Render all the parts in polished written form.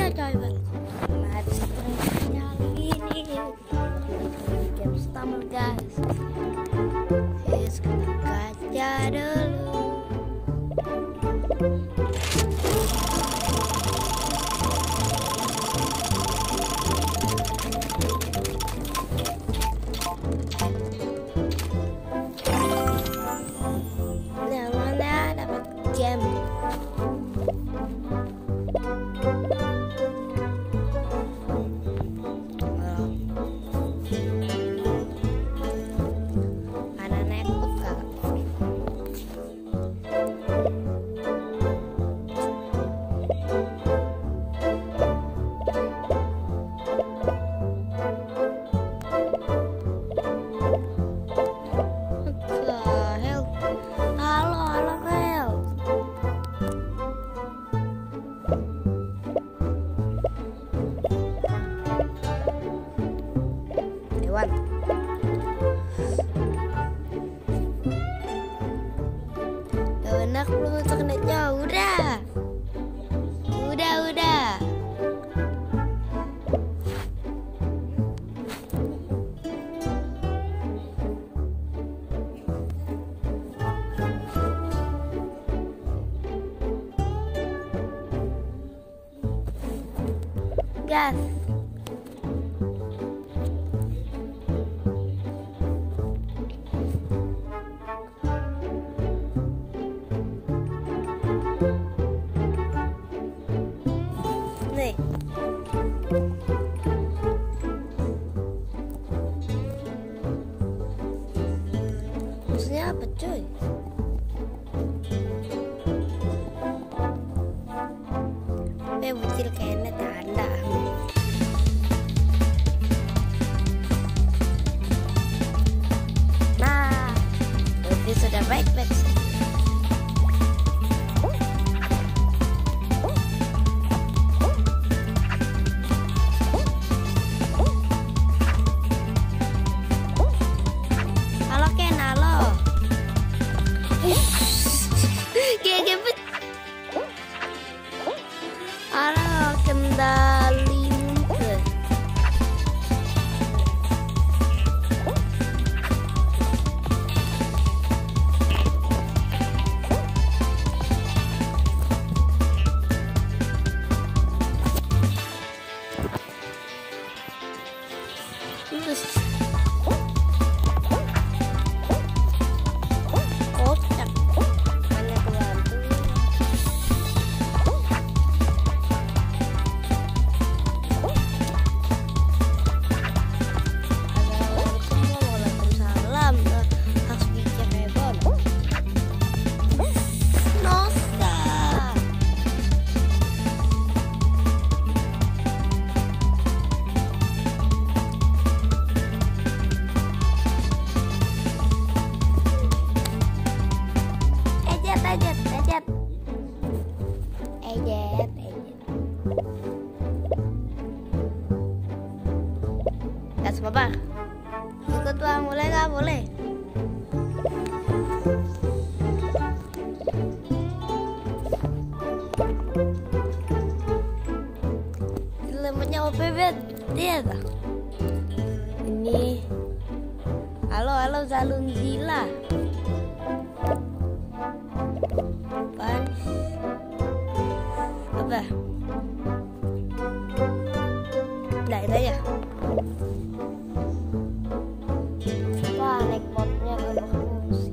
coy bang. Mari kali ini game stumble guys. Yes, kita gacha dulu. Yang mana dapat game? Enak belum internetnya? Udah. Gas. Nih. Maksudnya apa cuy? Bocil kayaknya tanda. Nah, lebih sudah baik-baik. Halo Ken, halo. Halo, kendali muncul. Ejet. Gas apa? Ikut bang, boleh nggak? Boleh. Lemotnya OPB dia tak? Ini. Halo Zalunzila. Pan. Apa? Nah, itu ya. Wah, naik botnya kalau fungsi.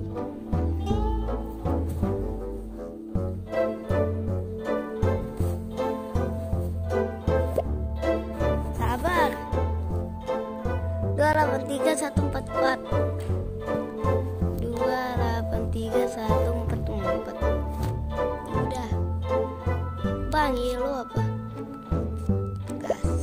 Sabar. 283 144. 283 144. Udah. Bang, lo apa? Gas.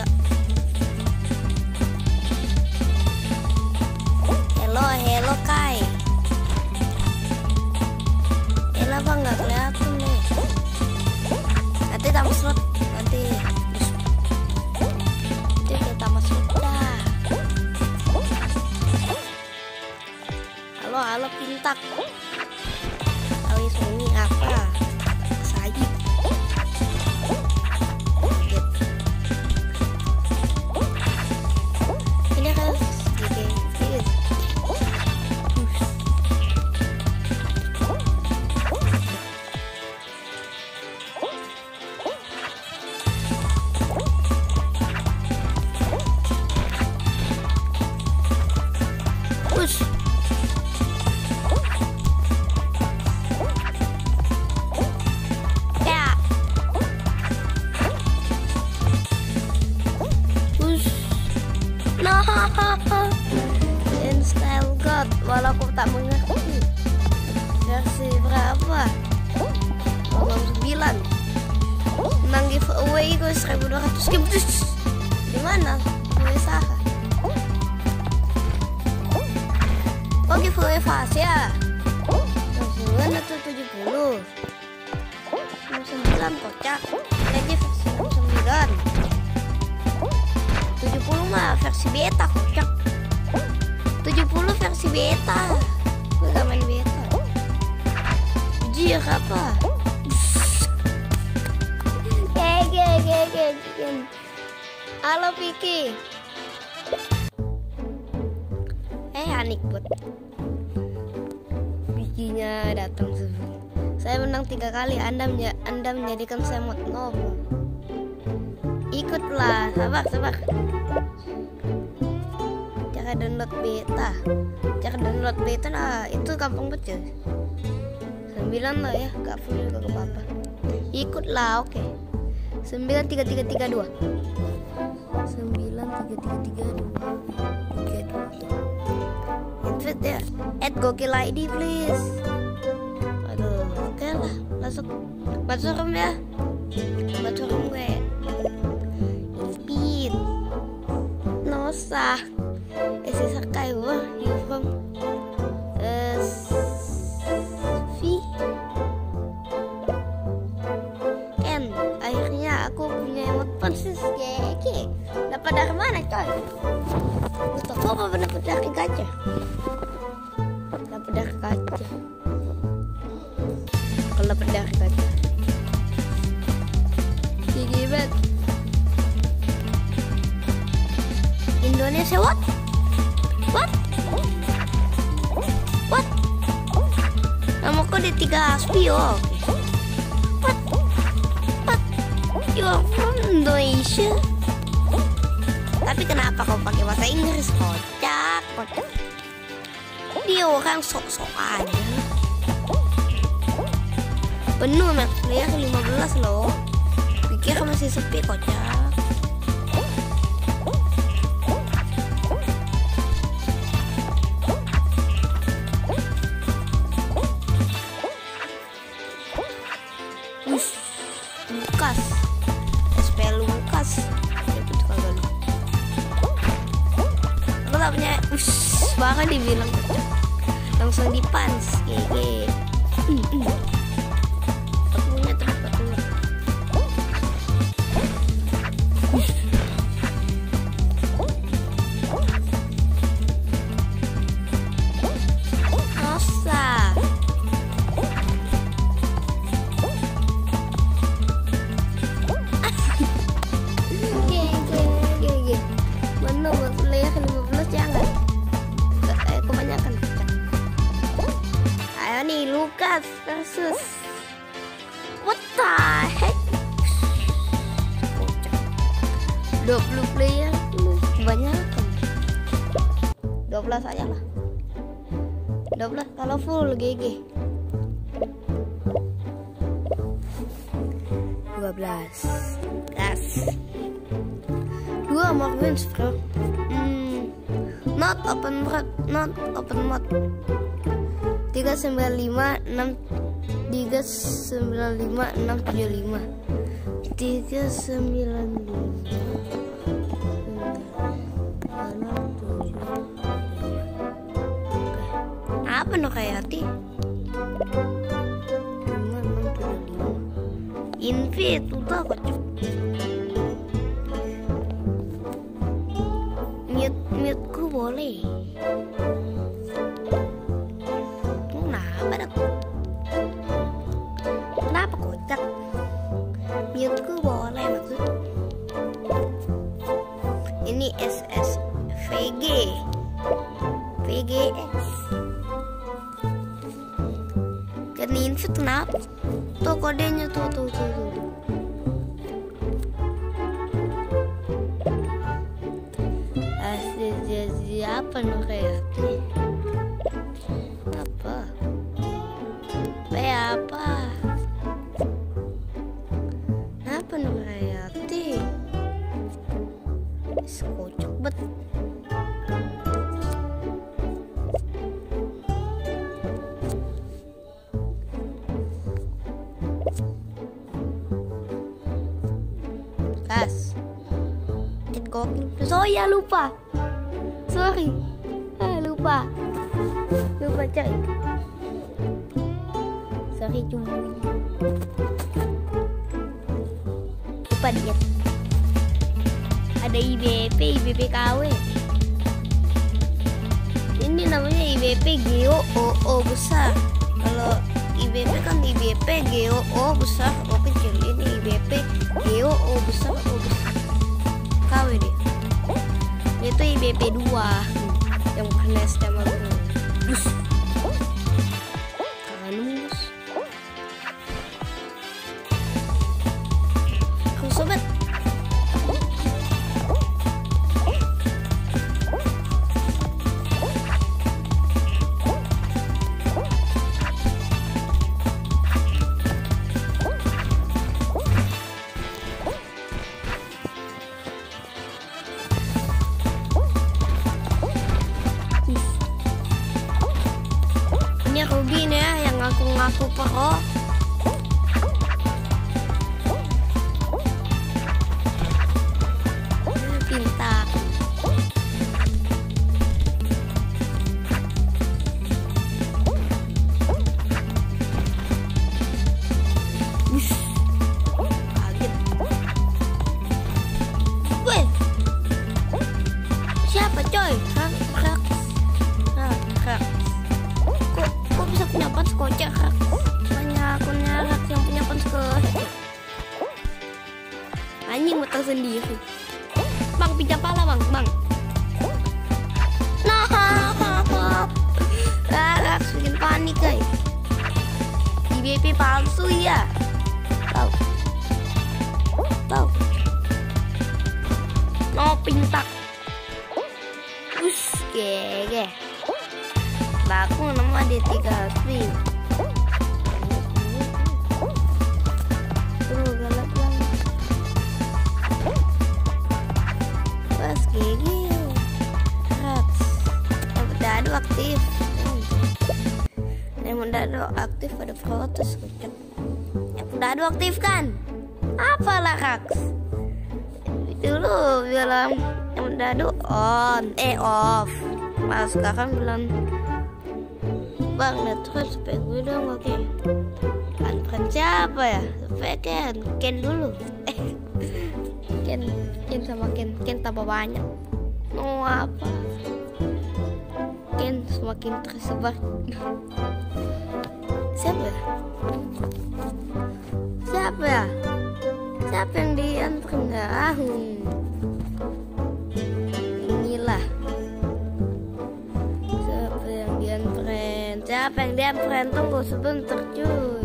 Hello Kai. Oh, halo pintak. Alis ini apa? Sayip. Ini kan sedikit. Push. Ya. Push. Nah. In style god, walau aku tak mengerti. Versi berapa? 9. Menang giveaway gue 1200 game. Di mana? Usaha. Oh, giveaway fase ya. 9 atau 70? 69 kocak. Jadi versi 69. 70 mah versi beta kocak. 70 versi beta. Gue gak main beta. Jir apa? Halo Piki. Anik bot. Pikinya datang sebelum. Saya menang 3 kali. Anda menjadikan saya mod novo. Ikutlah. Sabar. Cara download beta. Nah itu gampang betul. 9 lah ya. Gak full juga ke apa. Ikutlah, oke. 93332. 93332. Invite ya. Add Gokil ID please. Aduh, oke lah. Masuk room ya. Masuk room gue. Speed. Nosa. Esi Sakai wah. You from V. N. Akhirnya aku punya emot persis GG. Dapat dari mana coy? Toko apa dapat dari kaca? Dapat dari kaca. Kalau dapat dari kaca. Gigi bet. Indonesia what? Namaku di 3 Aspi oh. What? You are from Indonesia? Tapi kenapa kau pakai bahasa Inggris? Kocak. Dia orang sok-sok aja. Penuh max player 15 loh. Pikir masih sepi kocak. Lukas. SP Lukas. Aku tak punya banget dibilang langsung dipans GG. Aku punya tempat dulu. Nosa. Mana buat player 15 jangan. Kebanyakan. Ayo nih Lukas versus what the heck? 20 player kebanyakan. 12 aja lah. 12 kalau full GG. 12 gas 2 more wins bro. Not open mod 395 6 395 675 395 apa no kayak hati invite udah kocok mute ku boleh ini SSVG VGS. Kan invite kenapa? Tuh kodenya tuh. Apa Nurhayati? Apa? Apa Nurhayati? Kocok bet. Kas. Oh ya lupa. Sorry. Lupa coy. Sorry cuy. Lupa dia. Ada IBP KW. Ini namanya IBP Geo OO besar. Kalau IBP kan IBP Geo O besar O kecil. Ini IBP Geo O besar O besar. KW dia. Itu IBP 2 yang pernah STM aku. Kangen sobat. Ruby nih ya, yang ngaku-ngaku pro. Pintar. Kaget. Weh, siapa coy? Kok bisa punya fans kocak? Banyak akunnya yang punya fans ke anjing mata sendiri. Bang, pinjam pala bang. Nah, bikin panik guys. IBP palsu ya. Tahu. No pintak. Gege. Aku nama D3 Spring. Tuh galak banget. Pas gigi. Yang dadu aktif. Yang dadu aktif pada protes kocok. Yang dadu aktif kan? Apalah Rax? Dulu bilang yang dadu on, off. Pas sekarang bilang bang, terus supaya gue dong, oke. Kan siapa ya? Supaya Ken dulu. Ken sama Ken tambah banyak. Mau apa? Ken semakin tersebar. Siapa ya? Siapa yang diantar enggak? Inilah. Siapa yang diantar? Tunggu sebentar cuy.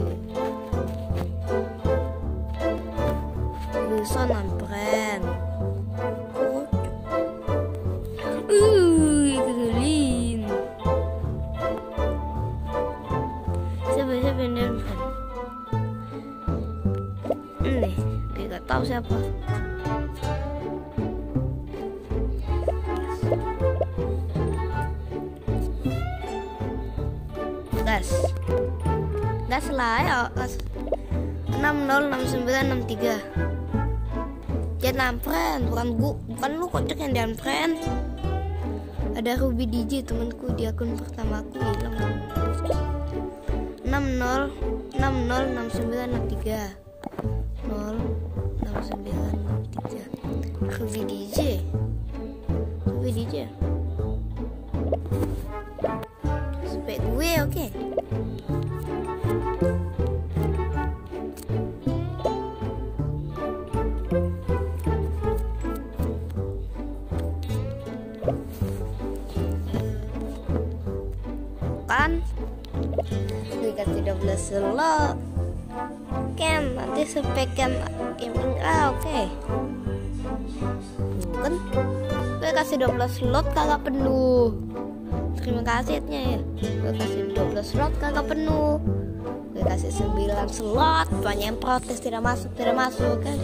Wilson ampren. Kegelin. Siapa yang diantar? Nih, dia gak tahu siapa. Gas lah ya, 606963. Jangan ampren, bukan lu kocok yang diampren. Ada Ruby DJ temanku di akun pertama aku hilang. 606963 06963 Ruby DJ. Supaya gue oke. kan, dikasih 12 slot. Ken, nanti speknya oke. Kan gue kasih 12 slot kagak penuh. Terima kasihnya ya. Gue kasih 12 slot kagak penuh. Gue kasih 9 slot, banyak yang protes tidak masuk kan.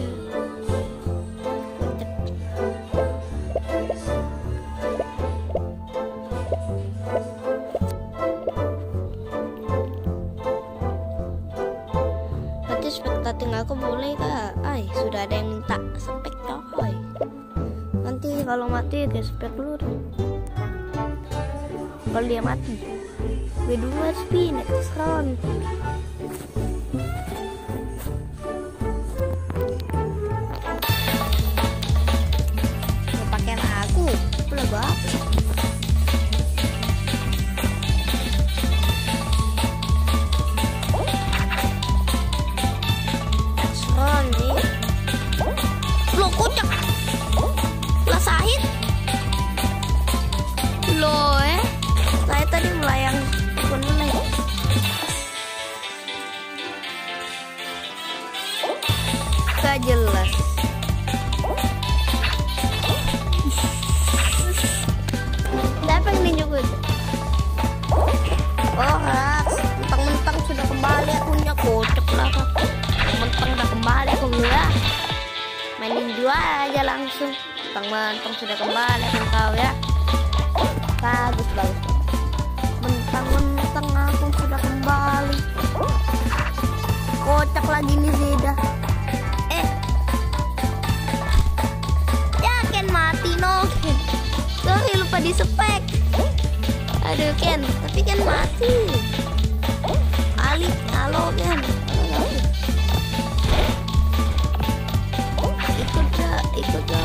Spektating aku boleh kak? Sudah ada yang minta spek coy. Nanti kalau mati ke spek dulu deh. Kalau dia mati, gue dulu SP next round. Pakaian aku boleh banget. Gak jelas. Siapa yang dinyebut? Oh Rax, mentang-mentang sudah kembali akunya, kocok lah kak. Mentang udah kembali aku ya. Mainin dua aja langsung. Mentang-mentang sudah kembali aku kau ya. Bagus. Mentang-mentang aku sudah kembali. Kocak lagi nih Zeda. Mati no Ken. Sorry lupa di spek. Aduh Ken, tapi Ken mati. Halo Ken. Ikut dah.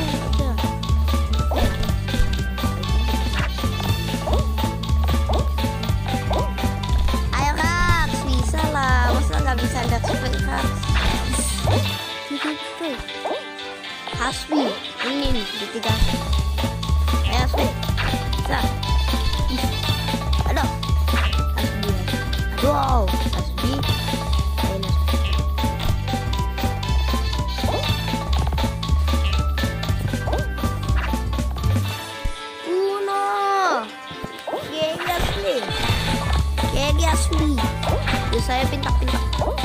Ayo Rax, bisa lah. Masa nggak bisa ada spek Rax? Hasbi, ini nih di 3. Hasbi, bisa. Aduh, Hasbi. Wow, Hasbi. Hasbi. Saya pintak-pintak.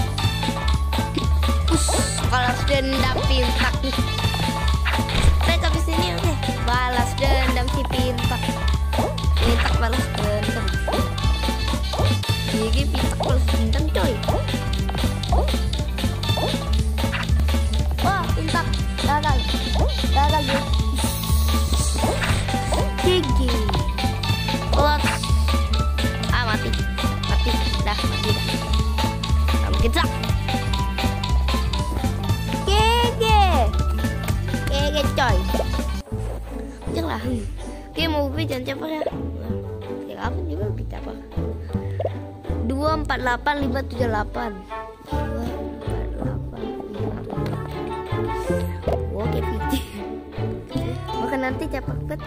Balas dendam pintak nih. Habis ini oke. Balas dendam si pintak. Pintak balas dendam. Gigi pintak balas dendam coy. Wah pintak. Gagal ya. Gigi. Lot. Mati. Dah mati dah. Kamu kecak. Coy, jangan dia mau jangan capek ya. Ya apa juga kita apa? 248578. 248578. Oke piti. Maka nanti capek bet.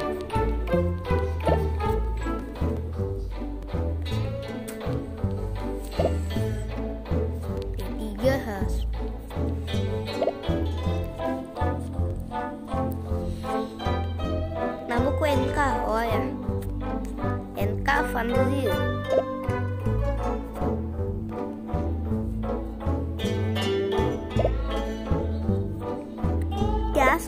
P3 has. NK, oh ya, NK Fanzil. Gas.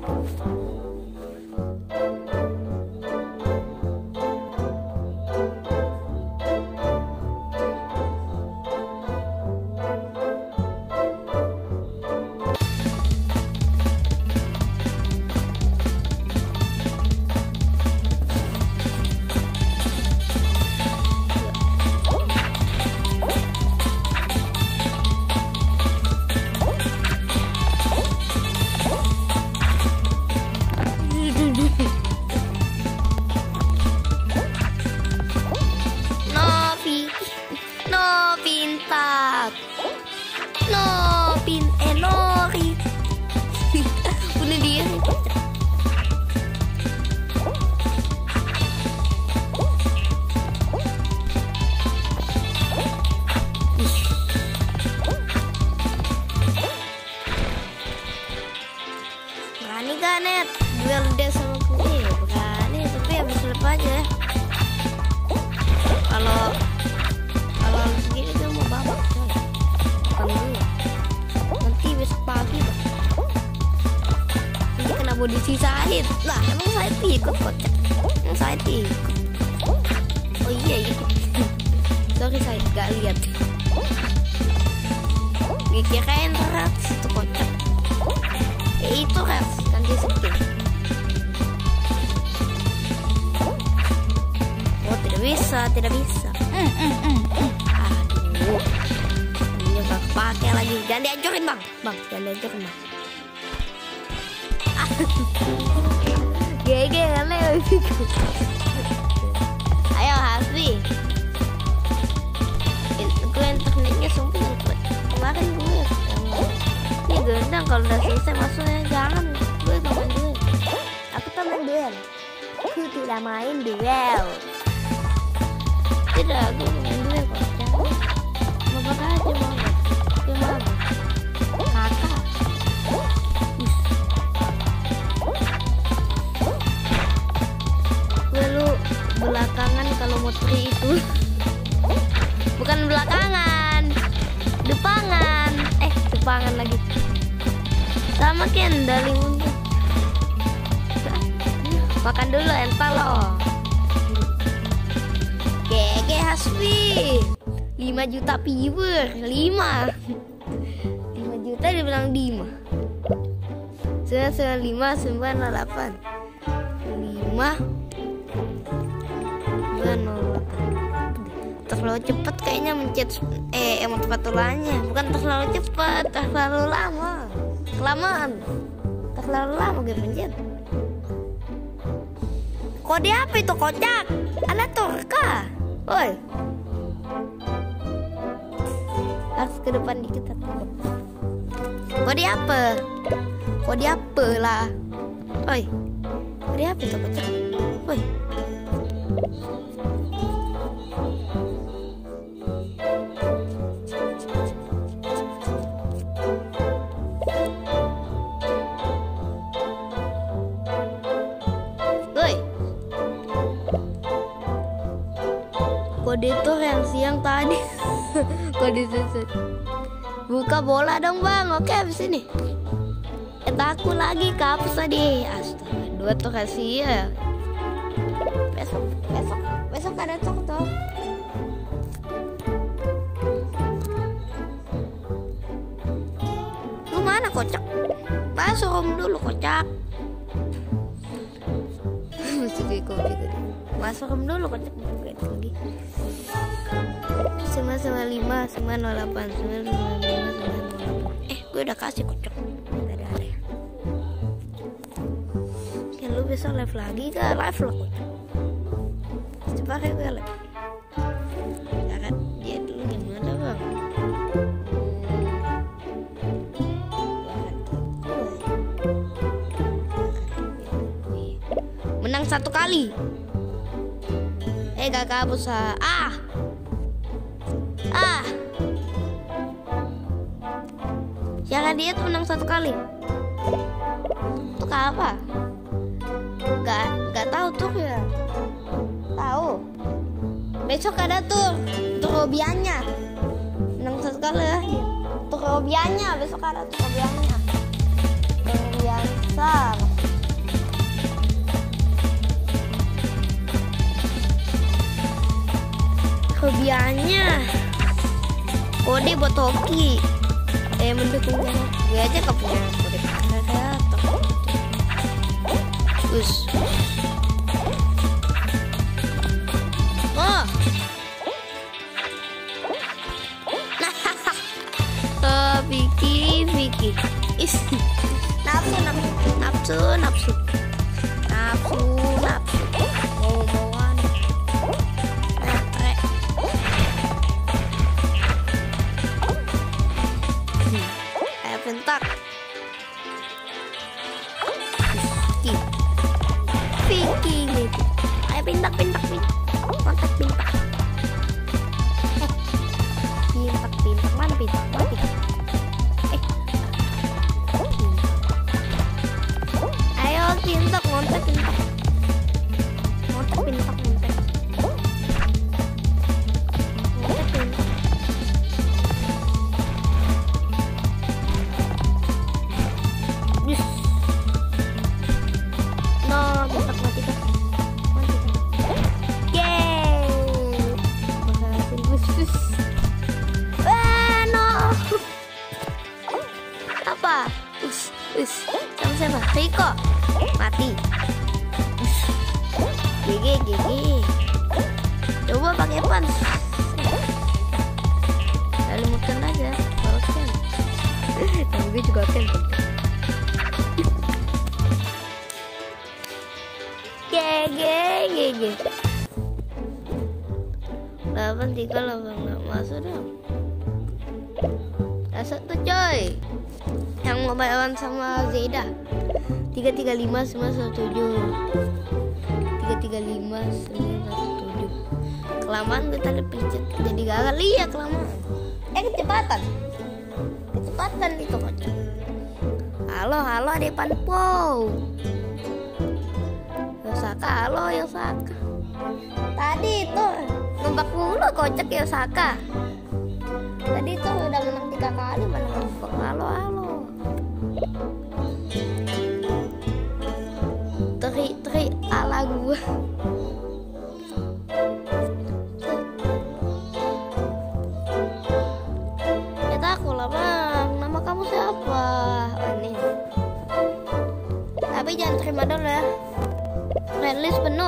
mau disisain lah, emang saya ikut kocak, emang saya ikut. Oh iya ikut. Sorry saya gak lihat. Kirain Rex itu kocak. Itu Rex ganti skin. Oh tidak bisa. Aduh, ini gak pakai lagi. Jangan dihancurin bang, jangan dihancurin bang. GG aneh. Ayo Hasbi. Gue tekniknya sumpah cepet. Kemarin gue ini gendang kalau udah selesai masuknya. Jangan, gue gak main duel. Aku tuh main duel. Aku tidak main duel. Tidak, gue main duel kok. Jangan aja mau. Dia mau kakak. Gue lu belakangan kalau mau tri itu. Bukan belakangan, depangan lagi. Sama Kendall untuk makan dulu entar loh. GG Hasbi 5 juta viewer. 5 juta dibilang 5 998 terlalu cepet kayaknya mencet emot spatulanya. Bukan terlalu cepet, terlalu lama. Kelamaan. Terlalu lama gue mencet. Kode apa itu kocak? Ada Turka. Woi. Harus ke depan dikit. Kode apa? Kode apa lah? Woi. Kode apa itu kocak? Woi. Kode itu yang siang tadi. Kode susu. Buka bola dong bang. Oke habis ini. Aku lagi kapus tadi. Astaga 2 tuh kasih ya. Besok ada tok tuh. Lu mana kocak? Masuk om dulu kocak. Mesti kopi tadi. Masuk om dulu kocak lagi. 995 908 955 gue udah kasih kocok. Ada ya. Kan lu besok live lagi ke live lo kocok. Coba kayak gue live. Jangan dia dulu gimana bang? Menang 1 kali. Gak kabus jangan dia tuh menang 1 kali. Untuk apa? Gak tahu tuh ya. Tahu. Besok ada tuh untuk hobiannya. Menang 1 kali ya. Untuk hobiannya besok ada tuh hobiannya. Yang biasa. Hobiannya kode buat hoki. Mendukungnya gue aja gak punya kode kayak terus. Oh Vicky nafsu mau-mauan bentak. Vicky nih. Ayo pintak. Kontak pintak. Mana pintak? Ayo pintak. Riko mati. GG. Coba pakai pans. Lalu makan aja. Kalau kan. Dan gue juga kan. GG. 83 masuk dong. Masuk tuh coy. Yang mau lawan sama Zeda. 335 917. 335 917. Kelamaan gue tadi pijat jadi gagal. Iya kelamaan. Kecepatan itu kocak. Halo adek Panpo. Yosaka. Tadi itu nembak mulu kocak Yosaka. Tadi tuh udah menang 3 kali mana nembak. Halo. Tri ala gua. Kita aku lah bang. Nama kamu siapa? Oh, ini. Tapi jangan terima dulu ya. Friendlist penuh.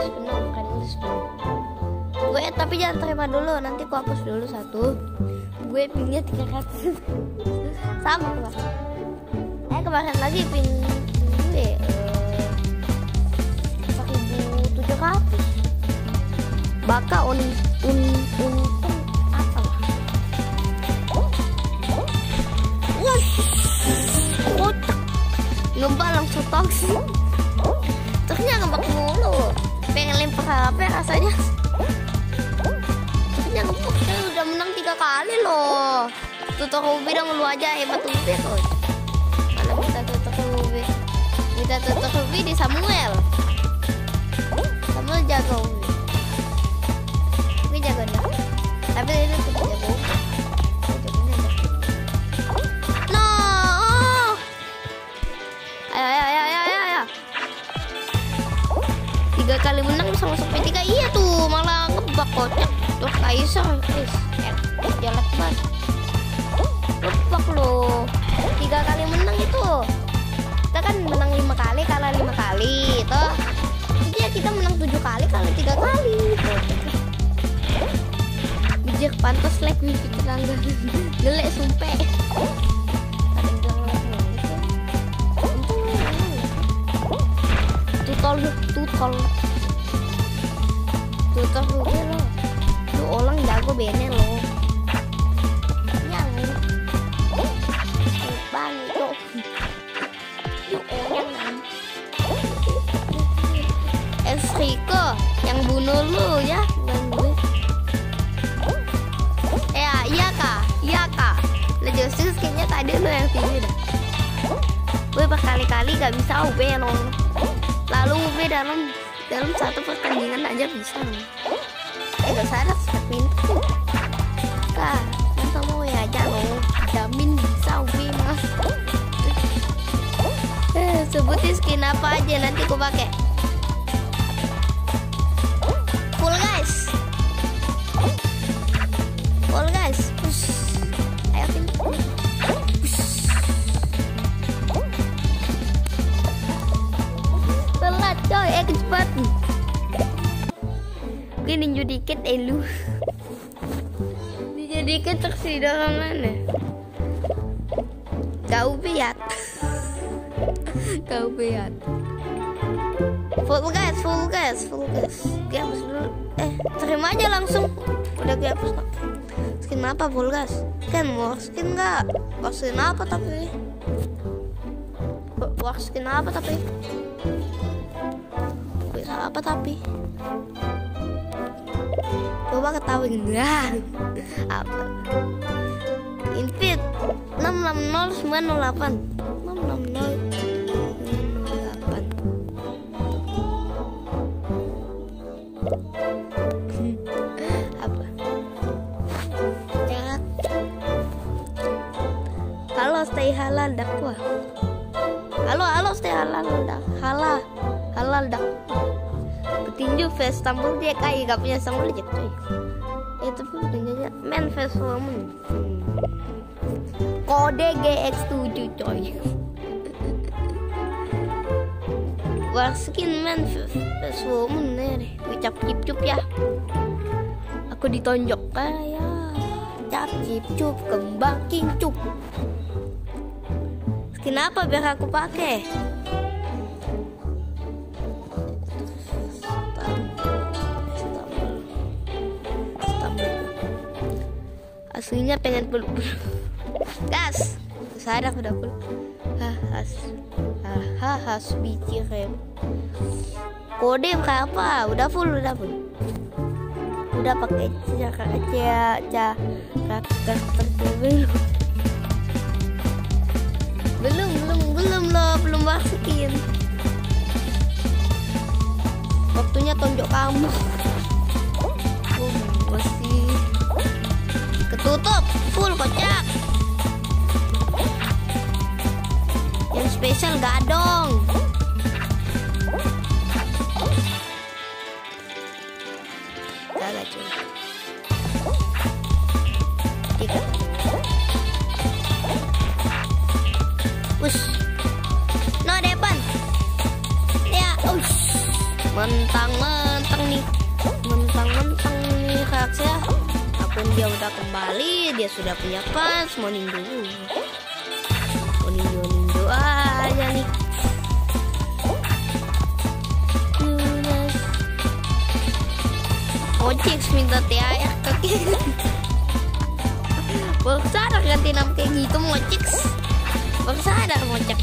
Gue tapi jangan terima dulu. Nanti ku hapus dulu 1. Gue pinnya 300. Sama kemarin. Kemarin lagi pin gue 1.700. Baka untung apa lah. Kocak. Ngembak langsung toksik. Terusnya ngembak mulu. Pengen lempar HP rasanya. Terusnya ngembak. Saya udah menang 3 kali loh. Tutor Ubi dong lu aja hebat Ubi kok. Mana minta tutor Ubi? Minta tutor Ubi di Samuel jago Ubi. Ubi jago nih. Tapi ini tidak jago Ubi. No. Ayo. 3 kali menang bisa masuk P3. Iya tuh malah ngebak kocak. Tuh Kaisar jelek banget. Ngebak loh. 3 kali menang itu. Kita kan menang 5 kali, kalah 5 kali toh. Jadi ya kita menang 7 kali, kalah 3 kali. Bijak pantas like nih tetangga. Gelek sumpah. Tutol gue lo. Lu orang jago bene lo. Yang bang itu. Lu orang Riko yang bunuh lu ya, bang gue. Iya kak. Lejosus kayaknya tadi lu yang tinggi dah. Gue berkali-kali gak bisa UB ya nong. Lalu UB dalam 1 pertandingan aja bisa. Gak sadar pintu. Kak, masa mau ya aja loh. Jamin bisa UB mas. Sebutin skin apa aja nanti ku pakai. Full guys. Ayo pintu. Telat coy, kecepatan. Gue ninju dikit lu. Ninju dikit terus di dalam mana? Kau biat. Full gas. Gue hapus dulu. Terima aja langsung. Udah gue hapus kok. Skin apa full gas? Kan war skin enggak? War skin apa tapi? Bisa apa tapi? Coba ketahuin enggak? Apa? Invite 660908. 660908. Apa? Jangan. Halo stay halal dakwah. Halo stay halal dak. Halal dak. Petinju face tampil dia kayak gak punya sambal aja coy. Itu pun petinjunya main face woman. Kode GX7 coy. skin man woman nih ucap cip ya. Aku ditonjok kayak cap cip kembang kincup. Skin apa biar aku pakai? Aslinya pengen peluk. Gas. Sadar udah peluk. Has biji rem. Kode berapa? Udah full. Udah pakai cara belum masukin. Waktunya tonjok kamu. Masih ketutup full kocak. Yang spesial gadong. Kagak cuy. Push. No depan. Ya, mentang-mentang nih karakternya. Akun dia udah kembali, dia sudah punya fans, mau ninju aja nih. Ojek minta THR ke baru sadar ganti nama kayak gitu. Baru sadar ngocak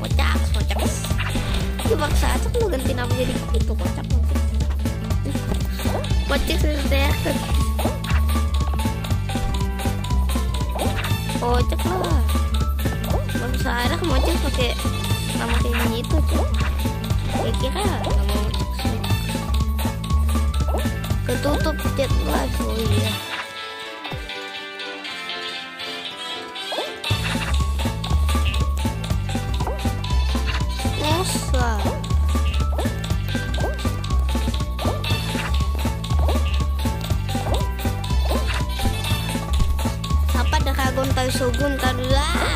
itu baru sadar lu ganti nama jadi itu ngocak minta THR ke kocak lah. Baru sadar ngocak pakai nama kayak gitu tuh. Kira nama ngocak ketutup chat live. Oh iya. Nosa. Apa dah kagon tahu sogun kadulah.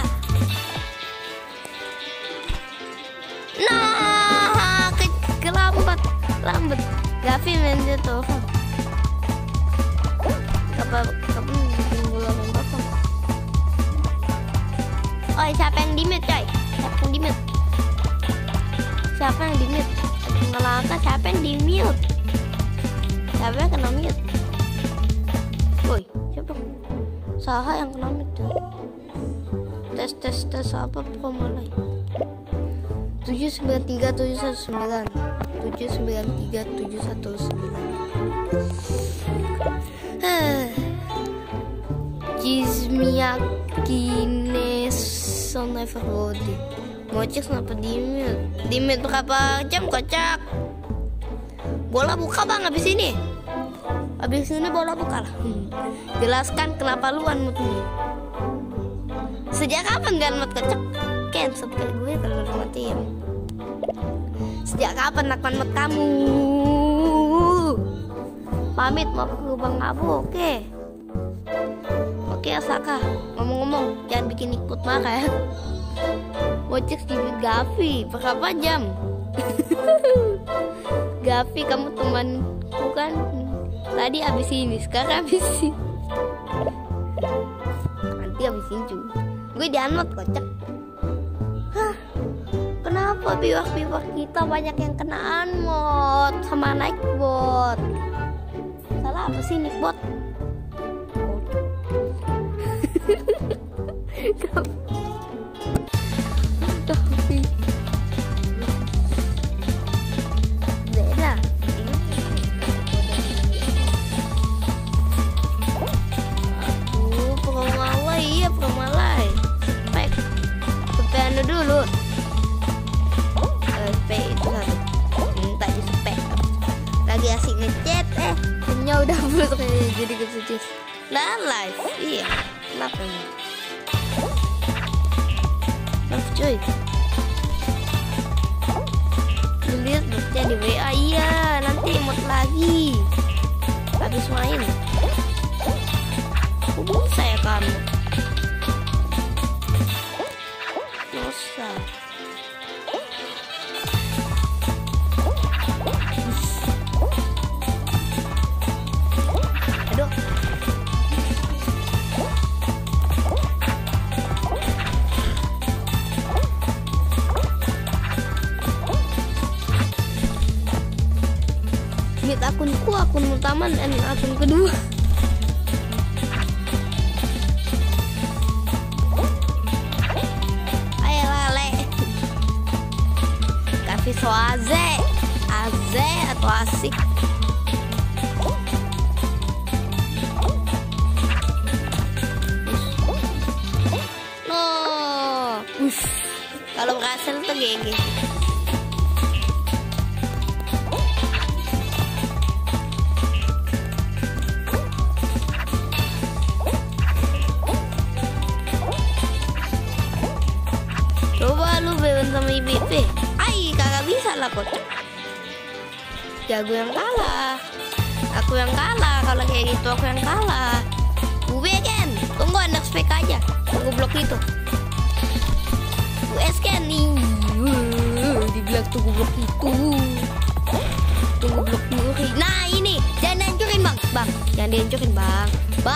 Nah, kelambat. Gavi main dia tuh. Kapan bikin bola belakang? Oh, siapa yang di mute coy? Siapa yang di mute? Ngelangka siapa yang di mute? Siapa yang kena mute? Woi, siapa? Saha yang kena mute? Tes apa promo lagi? 793 Jizmiyaki son everbody. Ngocek kenapa di mute berapa jam kocak? Bola buka bang abis ini bola buka lah. Jelaskan kenapa lu unmute nih. Sejak kapan gak unmute kocak? Cancel ke gue kalau lu matiin. Sejak kapan nak unmute kamu? Pamit mau ke Bang Abu, oke? Oke Asaka, ngomong-ngomong jangan bikin ikut marah ya. Ngocek di Gavi berapa jam? Gavi kamu temanku kan? Tadi abis ini, sekarang abis ini. Nanti abis ini juga. Gue di unmute kocak. Hah? Kenapa biwak kita banyak yang kena unmute sama naik bot? Salah apa sih nih bot? Tapi beda. Promalai. Baik. Sepean dulu. Itu satu. Minta di spek. Lagi asik ngechat timnya udah full kayaknya jadi kesucis. Nah live. Iya. Kenapa ini? Live cuy. Lihat bukti di WA. Iya, nanti emot lagi. Habis main. Bisa ya kamu? Dosa. akun utama dan akun kedua. Ayo lale. Kasih so aze atau asik. Kalau berhasil tuh GG. Coba lu bewen sama IBP. Kagak bisa lah kok. Jago yang kalah. Aku yang kalah. Kalau kayak gitu aku yang kalah. Gue kan. Tunggu anak spek aja. Tunggu blok itu. US kan nih, dibilang tunggu blok itu, tunggu blok muri. Nah ini, jangan hancurin bang, jangan dihancurin bang.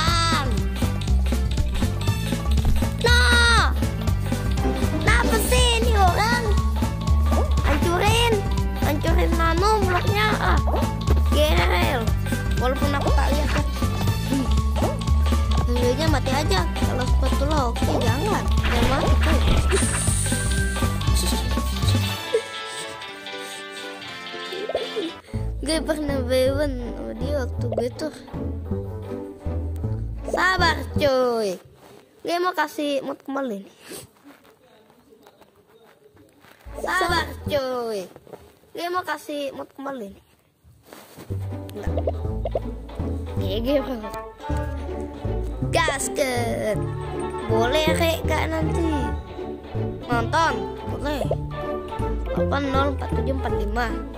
Nah, kenapa sih ini orang? Hancurin nano bloknya GRL. Walaupun aku tak lihat kan, videonya mati aja. Kalau spatula oke, jangan mati kan. Gue pernah bewen dia waktu gue tuh. Sabar cuy. Gue mau kasih mood kembali nih. Sabar cuy. Gue mau kasih mood kembali nih. Enggak. GG bro. Gasket. Boleh kayak kak nanti. Nonton. Boleh. 804745.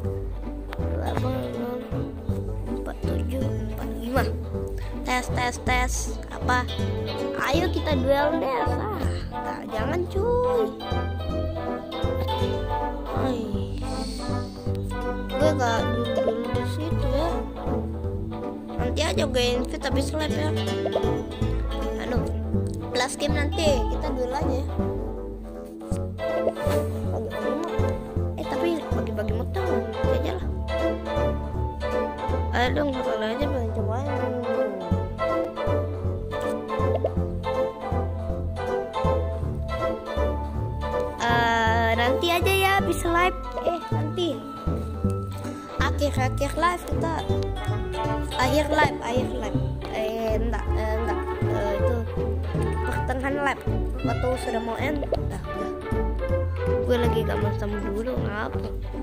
804745. Tes apa? Ayo kita duel deh. Nah, jangan cuy. Gue gak dulu di situ ya. Nanti aja gue invite habis live ya. Last game nanti kita duel aja ya. Tapi bagi-bagi motor aja lah. Ayo dong, bakal aja pengen cobain. Nanti aja ya bisa live. Nanti akhir live kita. Akhir live. Enggak. Itu pertengahan live atau sudah mau end. Udah. Gue lagi gak mau sama dulu, ngapa?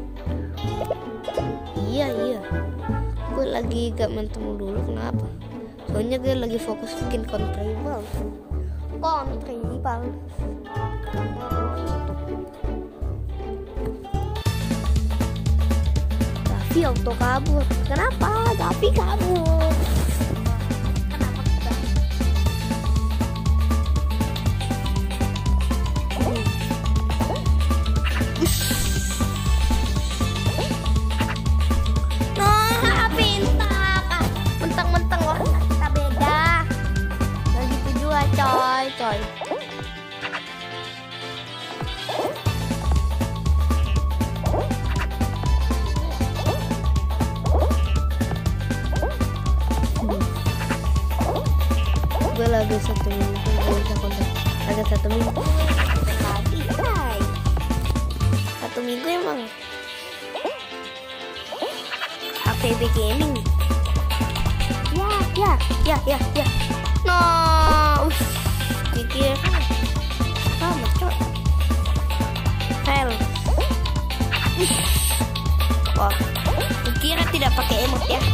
Iya. Gue lagi gak mau temu dulu, kenapa? Soalnya gue lagi fokus bikin kontribal. Tapi auto kabur. Kenapa? Tapi kabur. Mentang-mentang orang kita beda. Nah gitu juga coy. Gue lagi 1 minggu bisa konten. Ada 1 minggu lagi guys. 1 minggu emang APB gaming. Ya. No, pikir sama coy. Hell. Wah, aku kira tidak pakai emot ya.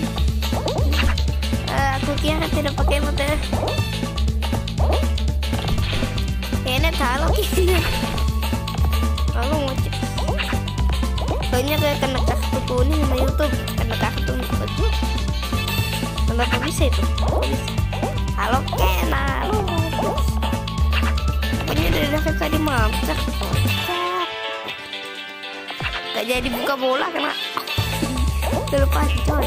Ini halo kini. Halo ngocek. Soalnya kayak kena kartu kuning sama YouTube, kena kartu aduh. Kenapa bisa itu? Halo Kena, halo. Apanya dari dekat tadi mampir. Gak jadi buka bola kena. Terlepas coy.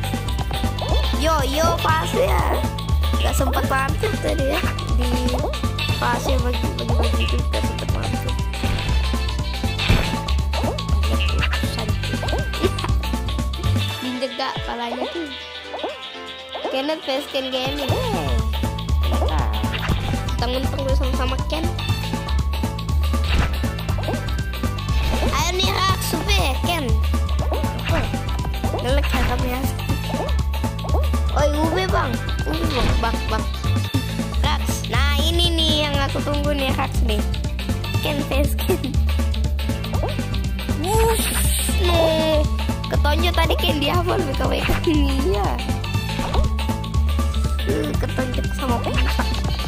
Yo pasti ya. Gak sempat mampir tadi ya. Di pasti bagi itu gak sempat mampir. Injek juga palanya tuh. Kenneth vs Ken Gaming. Mentang-mentang gue sama-sama Ken. Ayo nih Rax, sube Ken. Ngelek harapnya. Oi ube bang, bang. Rax, nah ini nih yang aku tunggu nih Rax nih. Ken vs Ken. No, ketonjok tadi Ken di awal BKWK iya. Ketonjok sama pentak.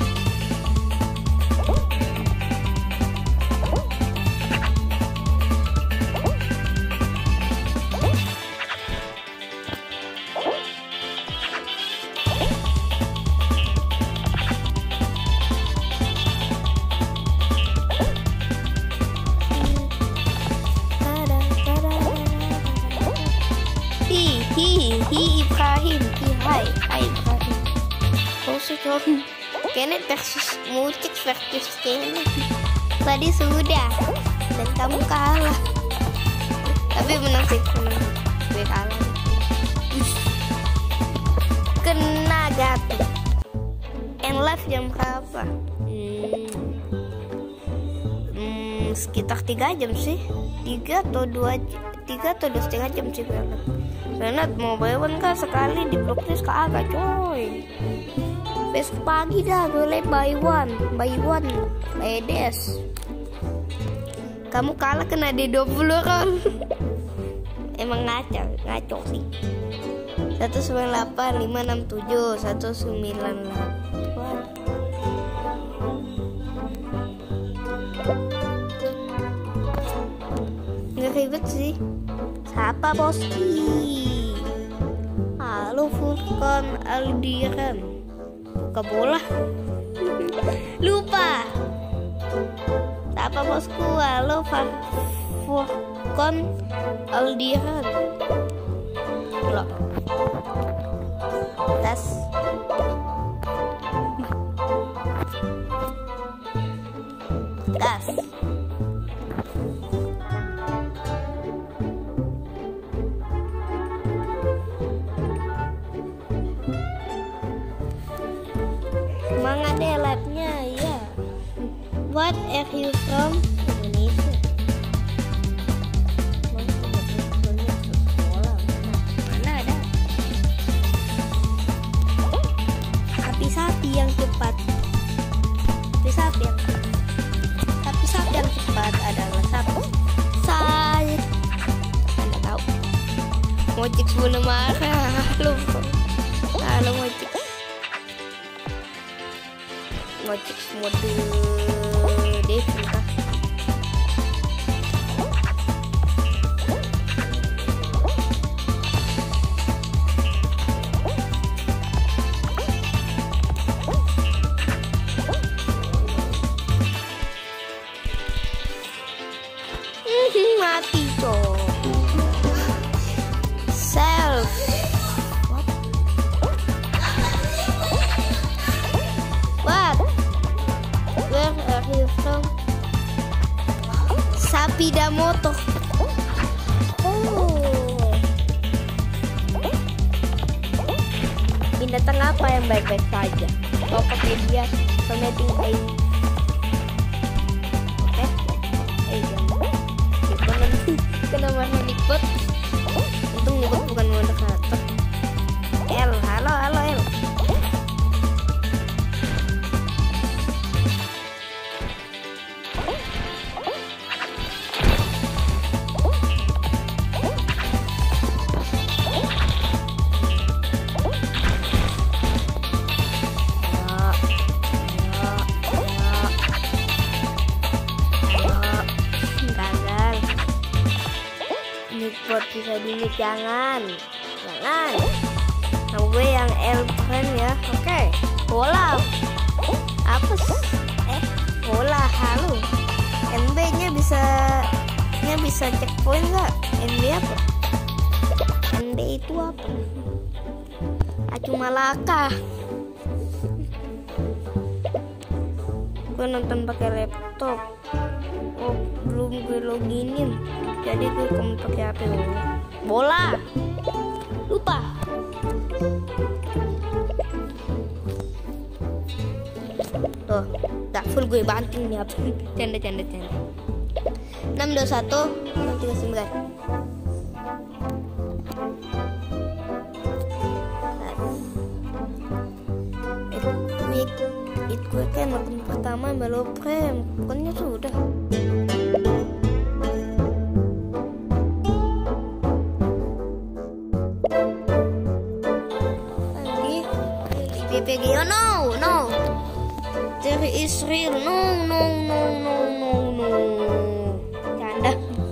Hai Ibrahim. Kenneth versus Mucik versus Kenneth. Tadi sudah dan kamu kalah. Tapi menang sih, gue kalah. Kena gato. End live jam berapa? Sekitar 3 jam sih. 3 atau 2,5 jam sih gue. Renat mau bayar kan sekali di bloknya kagak coy. Besok pagi dah boleh buy one Edes. Kamu kalah kena D20 kan. Emang ngaco sih. 198 567 198. Nggak ribet sih. Siapa Boski? Halo Furkan Aldiran. Buka bola. Lupa. Siapa bosku? Halo Furkan Aldiran. Loh. Tas. Semangat deh live-nya ya. What are you from? Indonesia. Mana ada? Sapi yang cepat. Sapi yang cepat adalah sapi. Saya Anda tahu. Mocik sebelum marah. Halo Mocik. Mocik mode Devin kah? Mati cok. Self. What? Where are you from? Sapi dan motor. Oh. Binatang apa yang baik-baik saja? Tokopedia, Someting AI. Kena warna Nickbot. Untung Nickbot bukan moderator. Halo El. Nickbot bisa di jangan. Nah, gue yang L friend ya. Oke. Bola. Apa sih? Bola. Halo. NB-nya bisa checkpoint nggak? NB apa? NB itu apa? Acu Malaka. Gue nonton pakai laptop. Oh, belum gue loginin. Jadi gue pakai HP. Bola. Lupa. Tuh, tak full gue banting nih. Canda. 621 639. Gue kan makin pertama belum prem, pokoknya sudah. Lagi BPG, oh no, there is real, no, canda.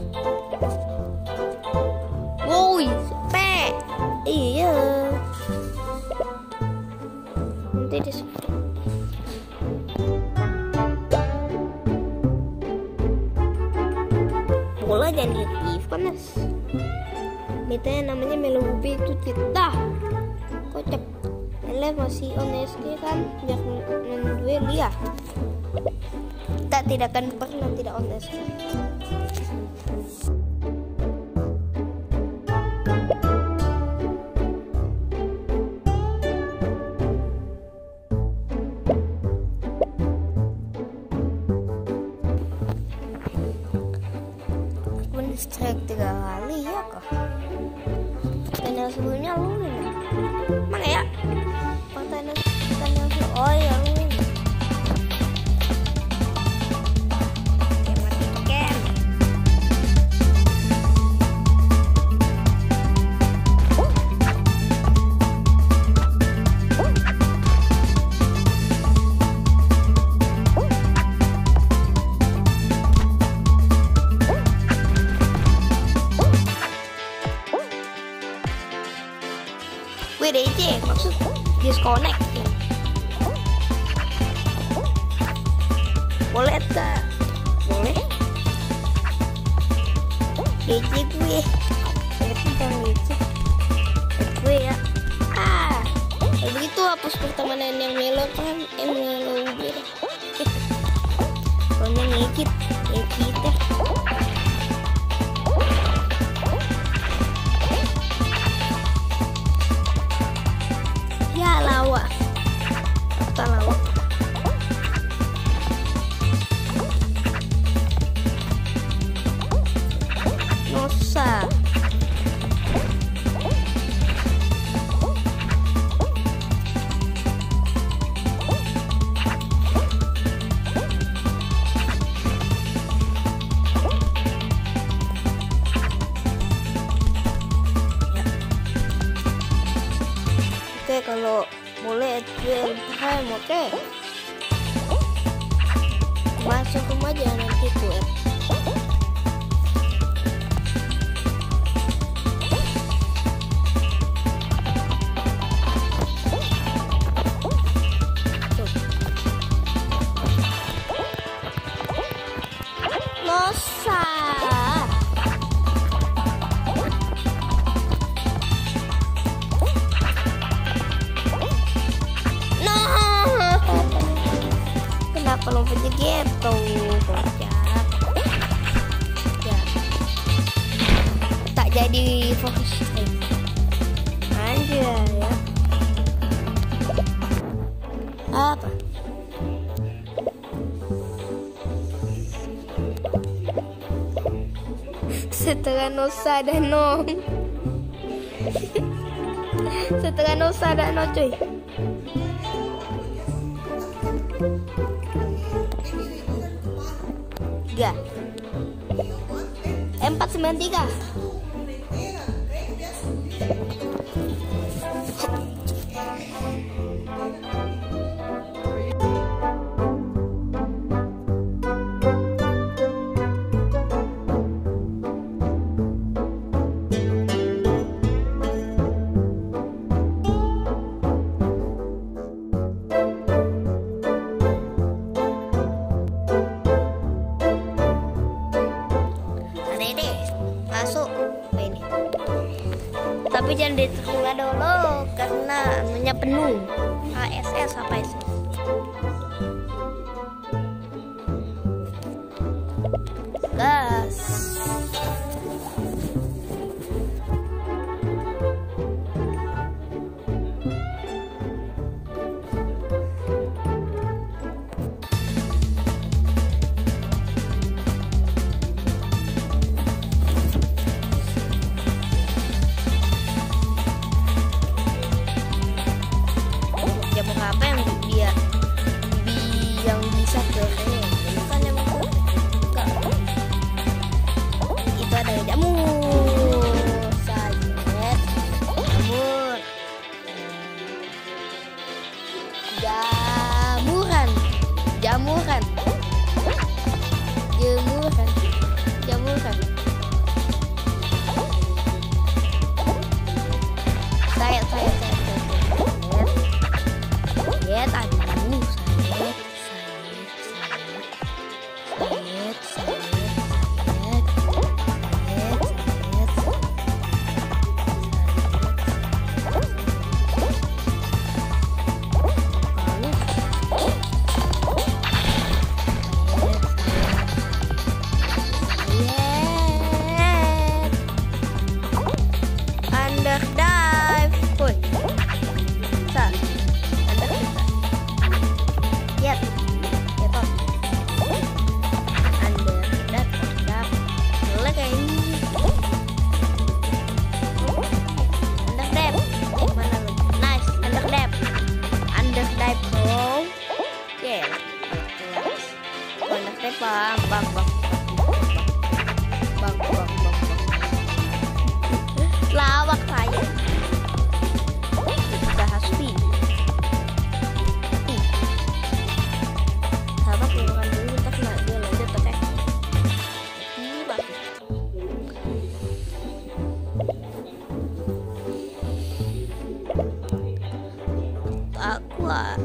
Woi, pe, iya, nanti disebut. Bola jangan hit panas. Mitanya namanya Melo Ubi itu kita kocak. Ele masih on SG kan, jak duel dia. Kita tidak akan pernah tidak on SG. Strike 3 kali ya kok. Dan yang sebelumnya lu ini mana ya? Pertanyaan oh ya lu ini. WDC maksud disconnect ya. Boleh tak? Boleh. DC gue. Jangan DC. Gue ya. Kalau begitu hapus pertemanan yang Melo kan, Melo gue. Soalnya ngikit ya. Lawak. Kita lawak. Nosa. Oke, kalau boleh duel prime, oke. Masuk rumah aja nanti gue. Nosa. Kenapa lompatnya gitu? Kocak. Ya. Tak jadi fokus. Anjir ya. Apa? Setelah Nosa dan No. Setelah Nosa dan No cuy. Tiga 493. Masuk ini. Tapi jangan diterima dulu karena anunya penuh. ASS apa sih? Gas. apa yang dia yang bisa ke bukan emang enggak. Itu ada jamur. Sayet jamur. Jamuran. Jamuran. Jemuran. Jamuran. Sayet. Sayet, aduh, sayet. Bang. Lawak saya. Sudah hasbi. Sahabat makan dulu bentar, nah dia lanjut pakai. Bang. Aku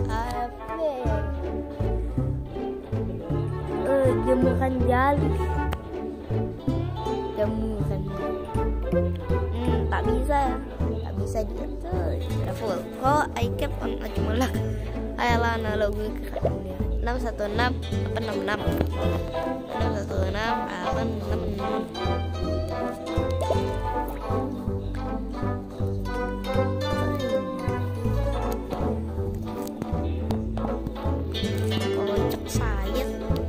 jemuran jali. Jemuran. Tak bisa dia tuh. Full. Kok I keep on aja malah. Ayolah analog gue ke dia. 616 866. 616 866. Kocok sayet.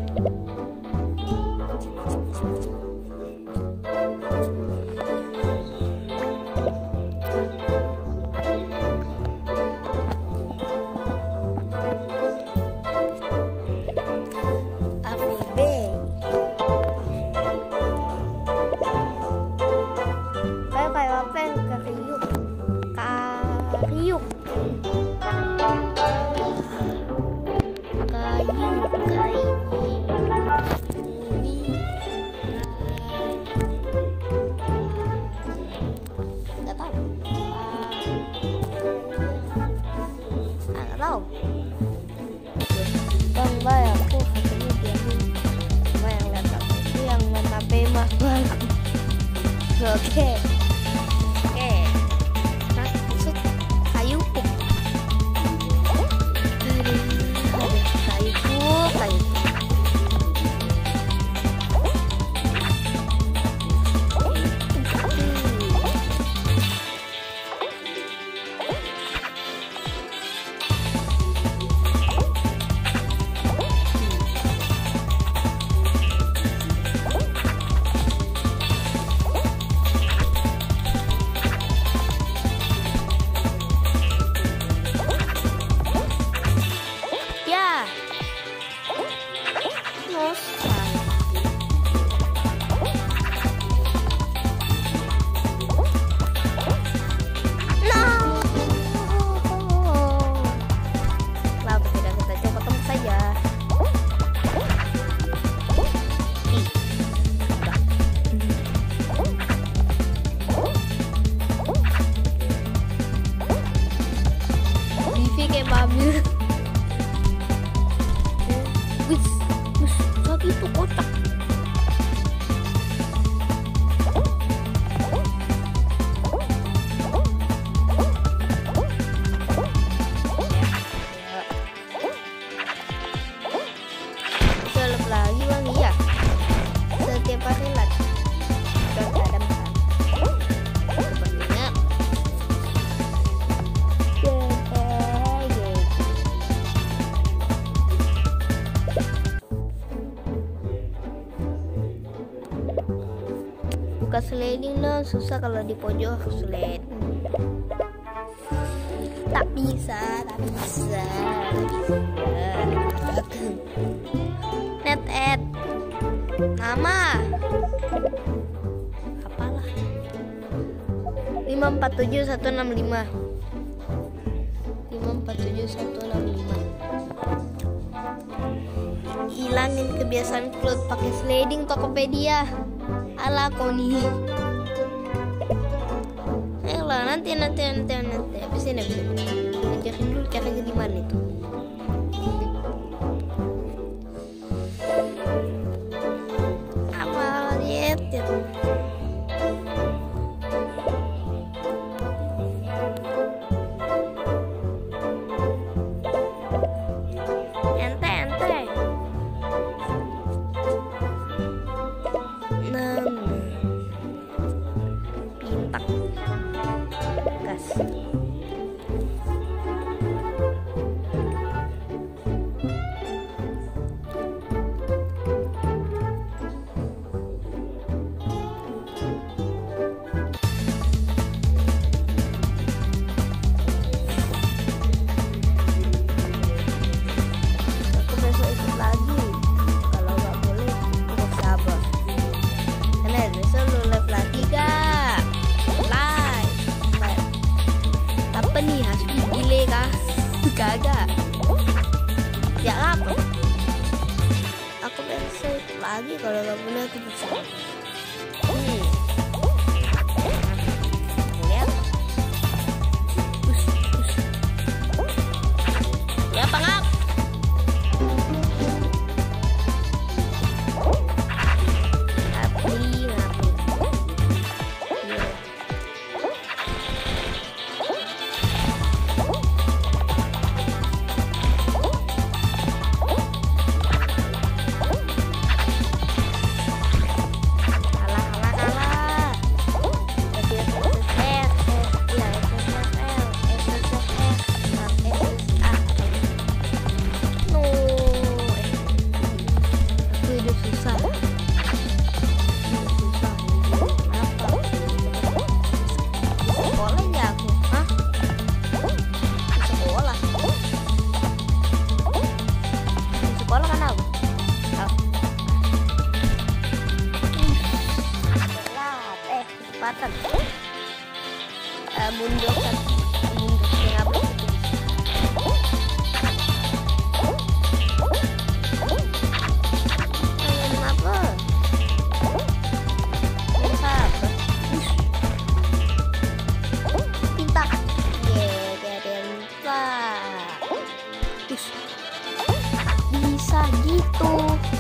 Oke. Nah, maksud kayu puk. Kayu puk. Buka sliding dong, susah kalau di pojok slide. Tak bisa. Net ed nama apalah 547165 hilangin kebiasaan Claude pakai sliding Tokopedia ala Koni. Ayolah nanti habis ini ajarin dulu caranya gimana itu. Apa ya? Kagak ya apa aku besok lagi kalau gak punya aku bisa lihat ya pangap mundur kenapa pintar bisa gitu.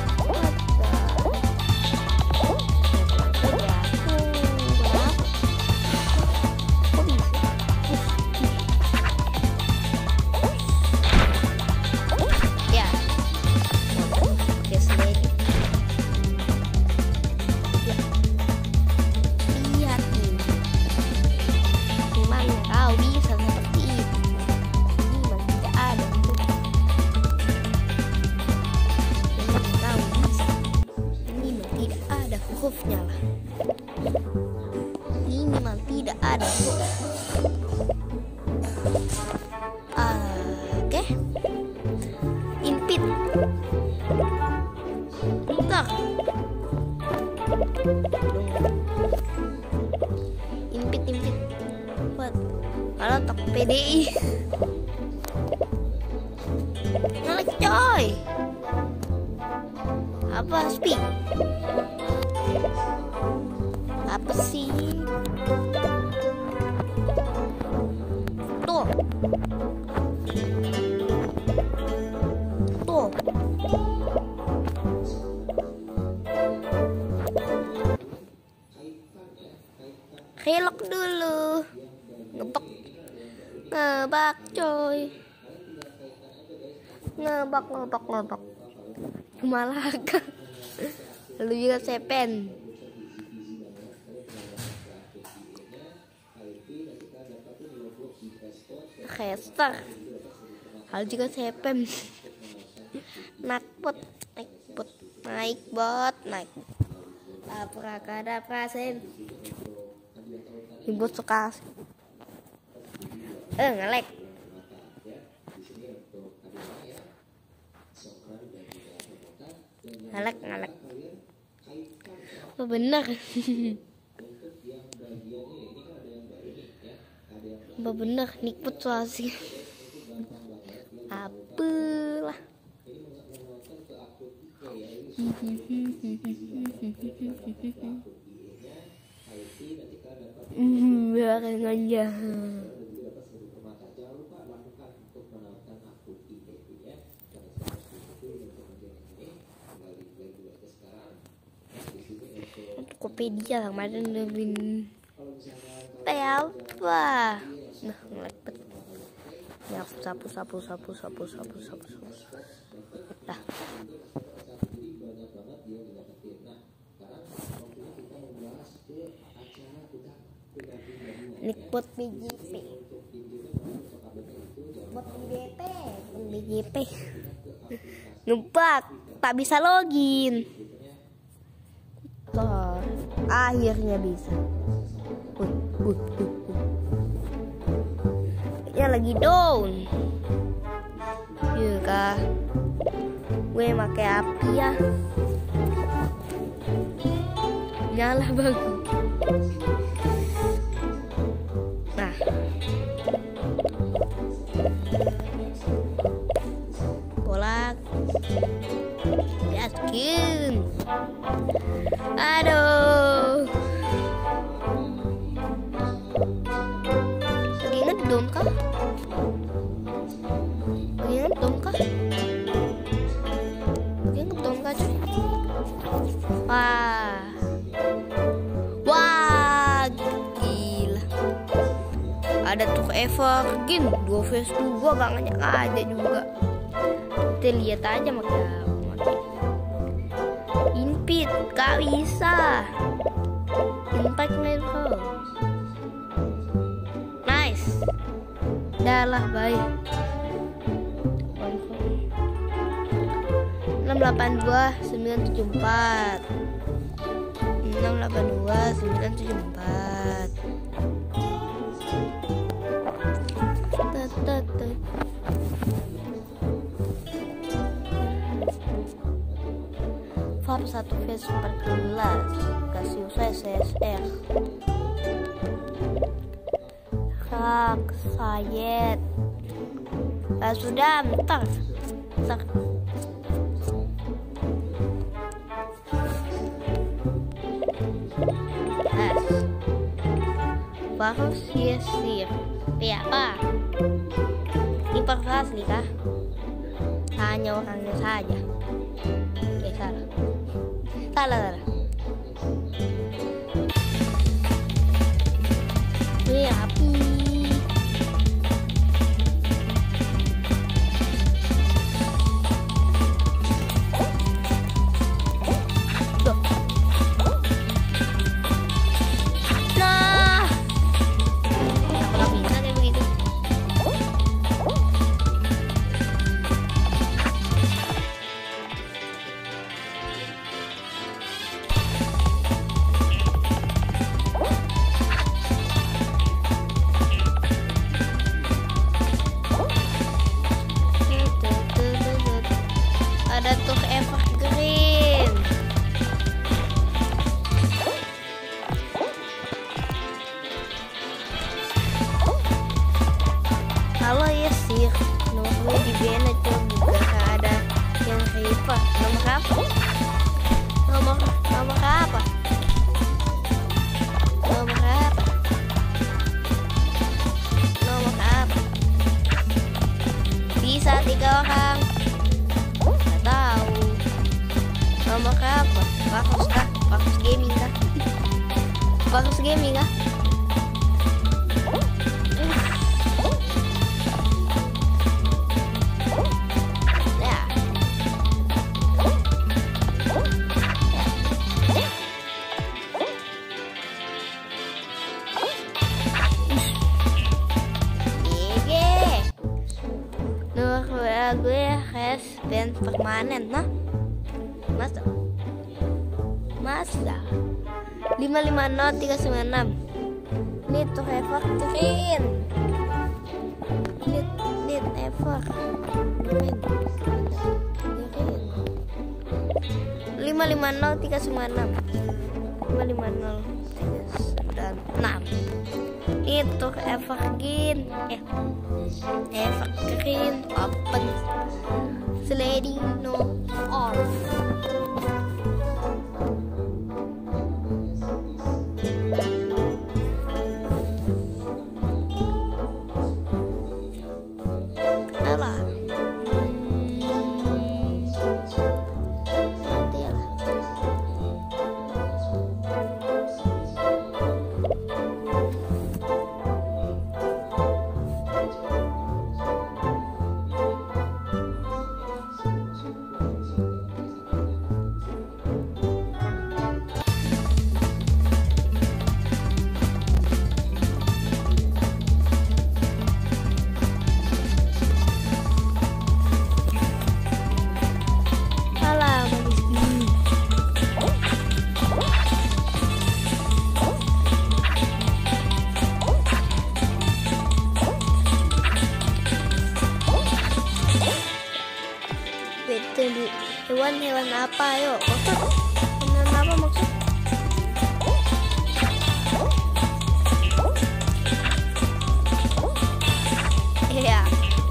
Hurufnya lah. Ini memang tidak ada huruf. Oke. Impit. Bentar. Impit. Buat. Kalau tak PDI. Ngelek coy. Apa speak? Apa sih? Tuh. Relok dulu. Ngebak coy. Ngebak. Malaga. Lalu juga sepen. Hester. Hal juga sepen. Naik bot. Abrakadabra sen. Hibut sekali. Ngelek. Ngalek. Oh bener. Apa bener nikmat sih. Apalah. Biarin aja. Tokopedia kemarin lebih apa? Nah, ngelepet. Ya aku sapu. Dah. Nikbot BJP. Bot BJP. Numpak, tak bisa login. Tuh, akhirnya bisa. Ya lagi down. Iya gue pakai api ya. Nyala bagus. Nah. Bolak. Yakin. Aduh. Lagi ngedom kah? Cuy? Wah, gila. Ada tuh Evergreen 2 vs 2 gak ada juga. Kita lihat aja makanya. Impit gak bisa. Impact level. Nice. Dah lah, baik. 682 974 Fab 1 vs 14 kasih usai CSR Hak Sayed. Sudah bentar. Baru sisir. Apa? Ini pervas nih kah? Hanya orangnya saja. Oke, salah. Ini api. Ada tuh Evergreen. Halo ya sih, nomor di bena juga ada yang riva. Nomor apa? Nomor apa? Bisa 3 orang. Nomor apa? Bagus kah? Bagus gaming kah? Ya. Nomor gue has band permanen, nah. Masa 550396 need to Evergreen. Need Evergreen. 550 396 550 396. Itu evergreen open sliding no off. Hewan apa yuk? Hewan apa maksud? Iya.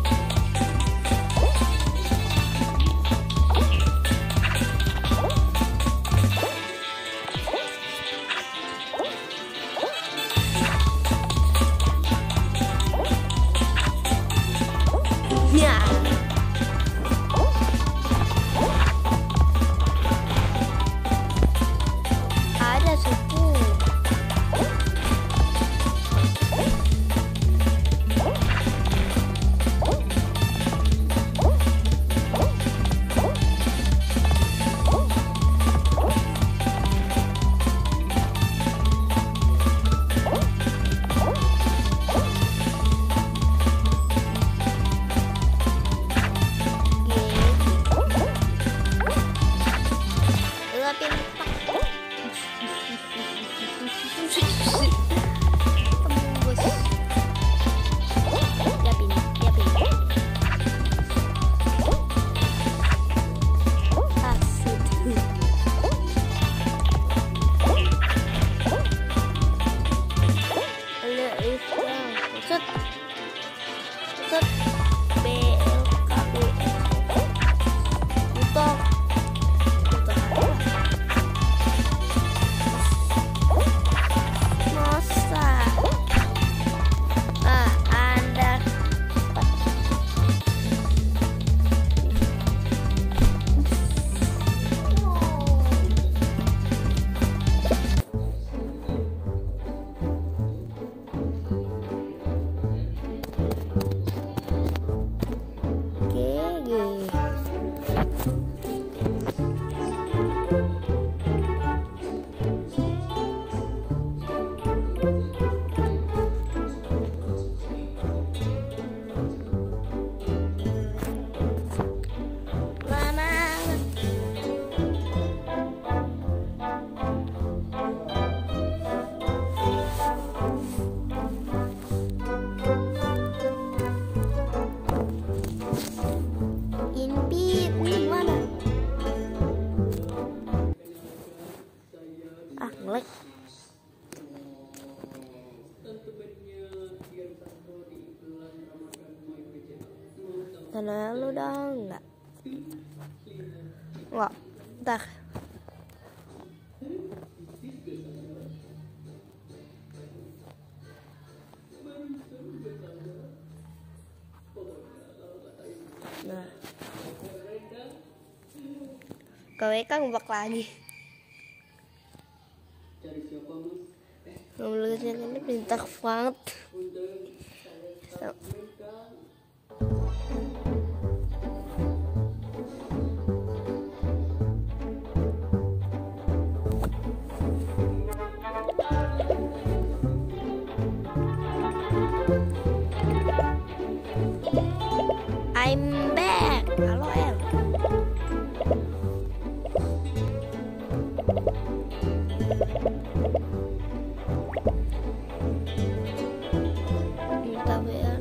Karena lu udah enggak. Wah, bentar. Nah, KWK ngubak lagi. Nulisnya ini pintar banget. I'm back. Halo El. Minta WA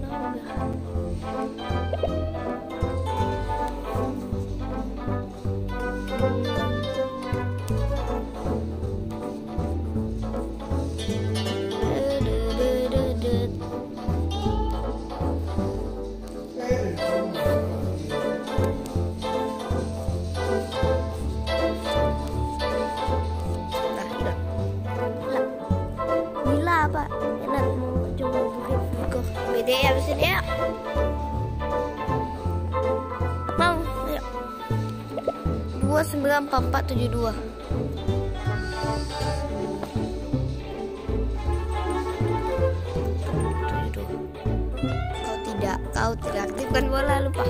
udah. 294472. Kau tidak aktifkan bola, lupa.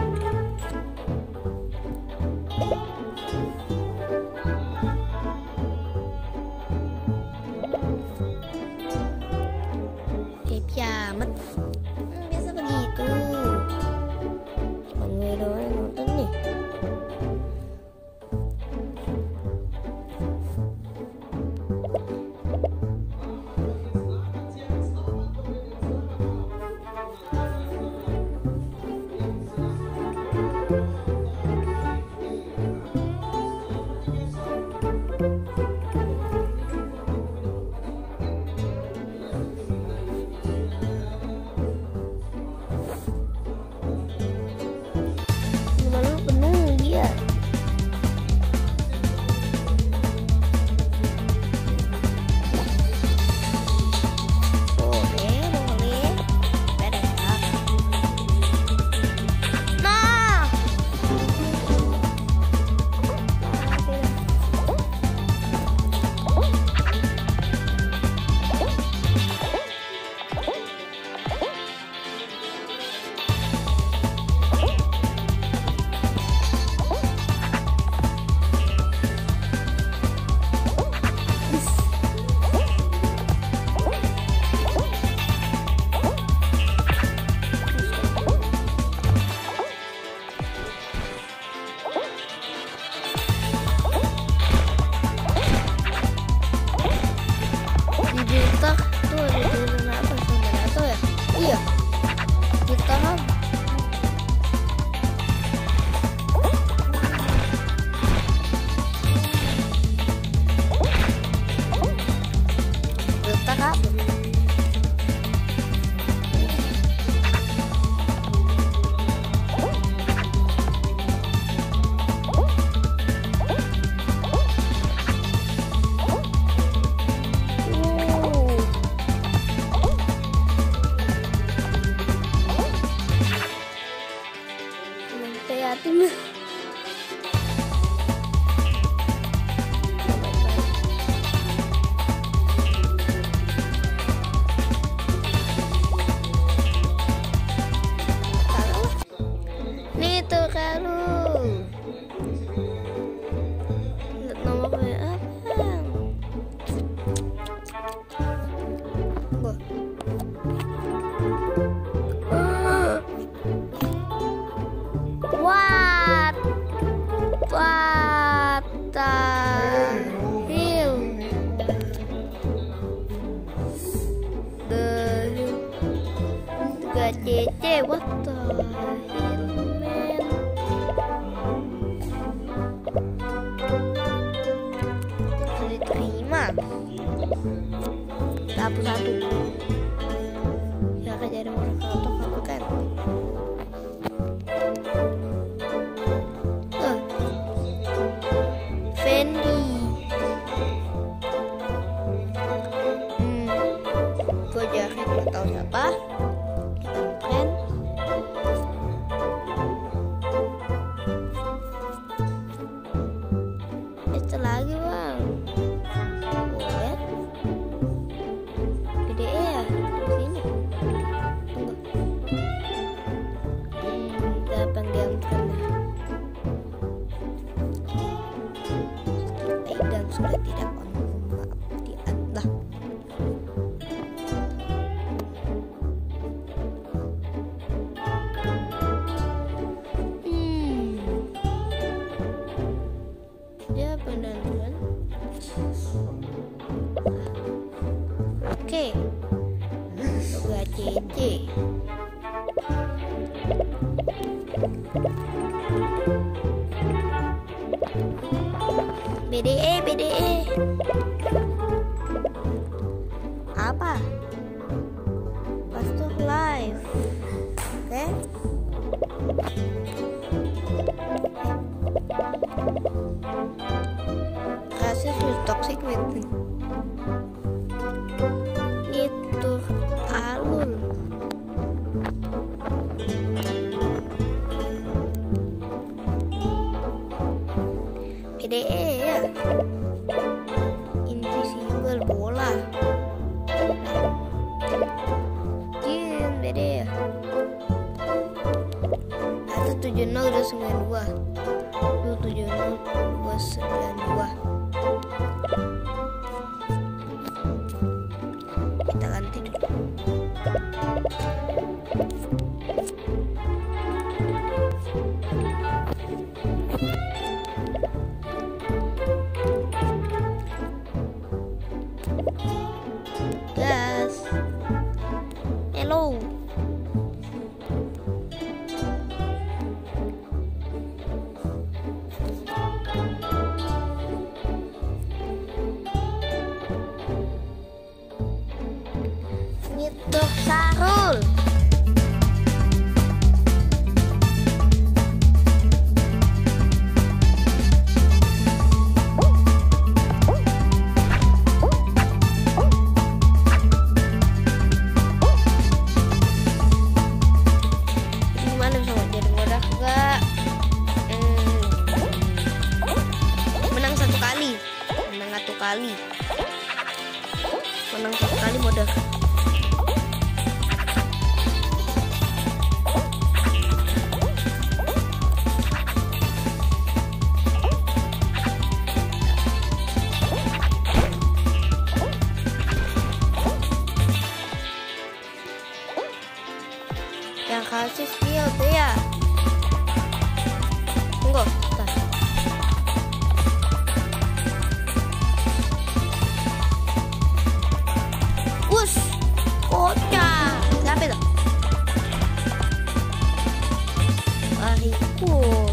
Kiamat. Biasa begitu. Cuma gue doang yang nonton nih. CC, what the hell, man? Bisa diterima. Hapus satu. Ya kan jadi orang kotor apa kan? Fendi. Gue jahat gak tahu siapa. Lagi bang, boleh gede ya di sini. Tunggu, kita panggil dan sudah tidak on di atas. Dia pendanduan. Oke, coba CC. BDE. Apa? Pastor live. Oke. Kasus toxic with itu alun. BDE ya. Invisible bola. Jin BDE. 170 292. 270 292. Kita ganti dulu. Gas. Hello. Nyetok Sarul. Gimana bisa jadi mudah gak? Menang satu kali. Menang satu kali. Menang satu kali mudah. Yang kasih skill tuh ya. Tunggu, bentar. Wush, kocak. Siapa itu? Arikul.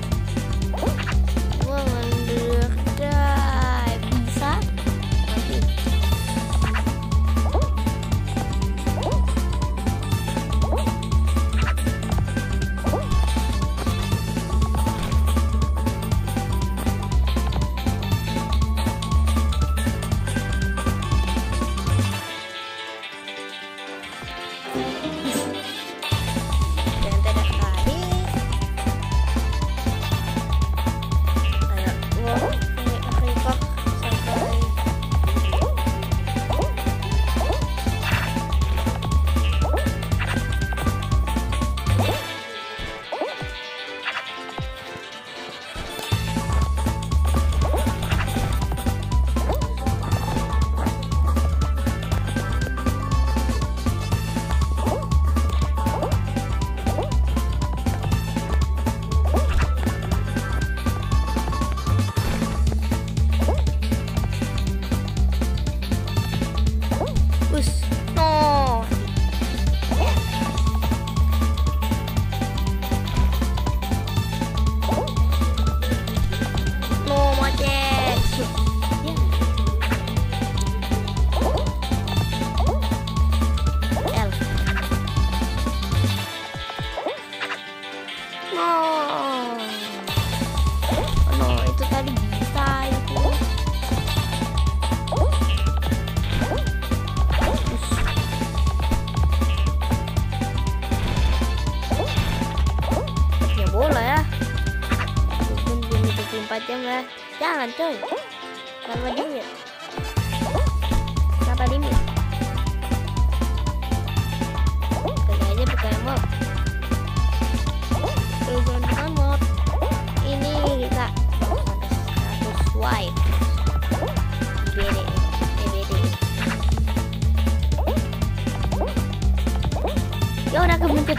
Gua ngambil dai. Bisa? Mati. Jam lah. Jangan coy. Kenapa limit? Kenapa limit? Kayaknya pakai mod. Gunakan mod. Ini kita 100 swipe. BD. Ya udah kebuncit.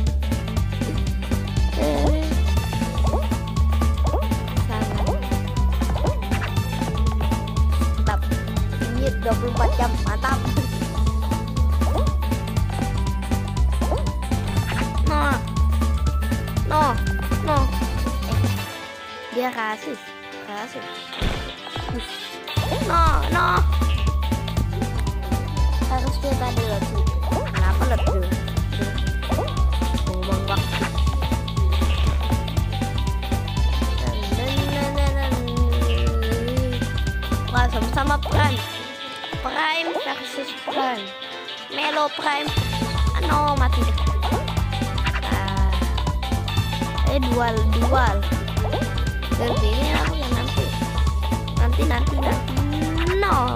Mantap. Ini 24 jam, mantap. No. Dia kasih. No. Harus kita dulu sih. Kenapa lebih? Buang waktu. Wah, sama-sama Prime versus Prime. Melo Prime. Mati deh. Dual. Dan ini aku yang nanti. nanti no.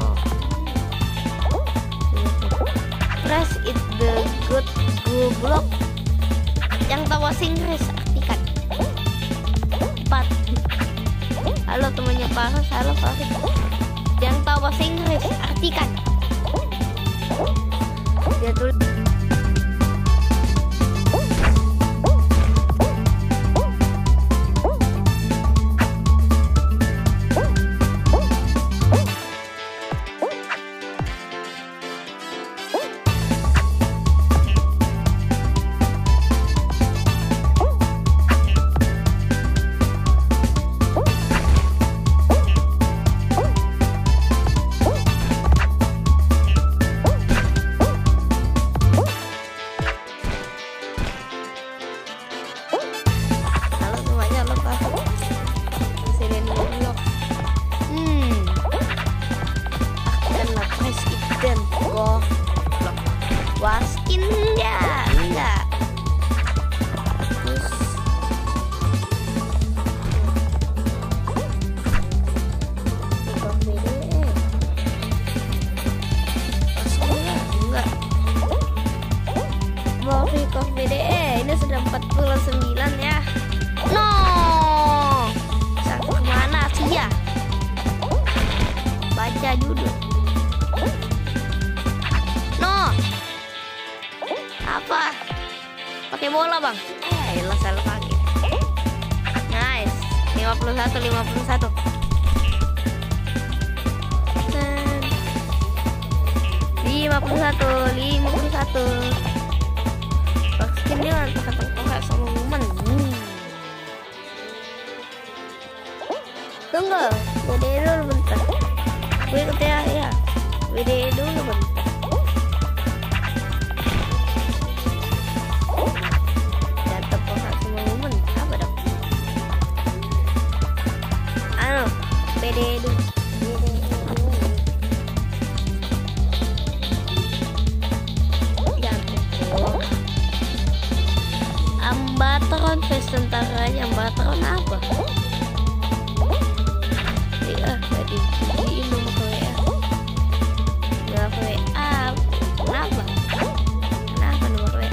Press it the good go block. Yang tahu bahasa Inggris artikan. 4. Halo temannya Faris, halo Faris. Yang tahu bahasa Inggris artikan. Dia tulis. Waskin enggak. Terus enggak. Mau record BDE ini sudah 49 ya. No. Sampai kemana sih ya? Baca judul. No. Apa? Pakai bola bang? Elah salah pakai. Nice. 51. 51. Vaksin dia kata kokak sama momen. Tunggu, WD dulu bentar. Gue ketia ya. WD dulu bentar. Ambatron face tentaranya. Ambatron apa? Iya, gak dibikin nomor WA. Gak WA. Kenapa? Kenapa nomor WA?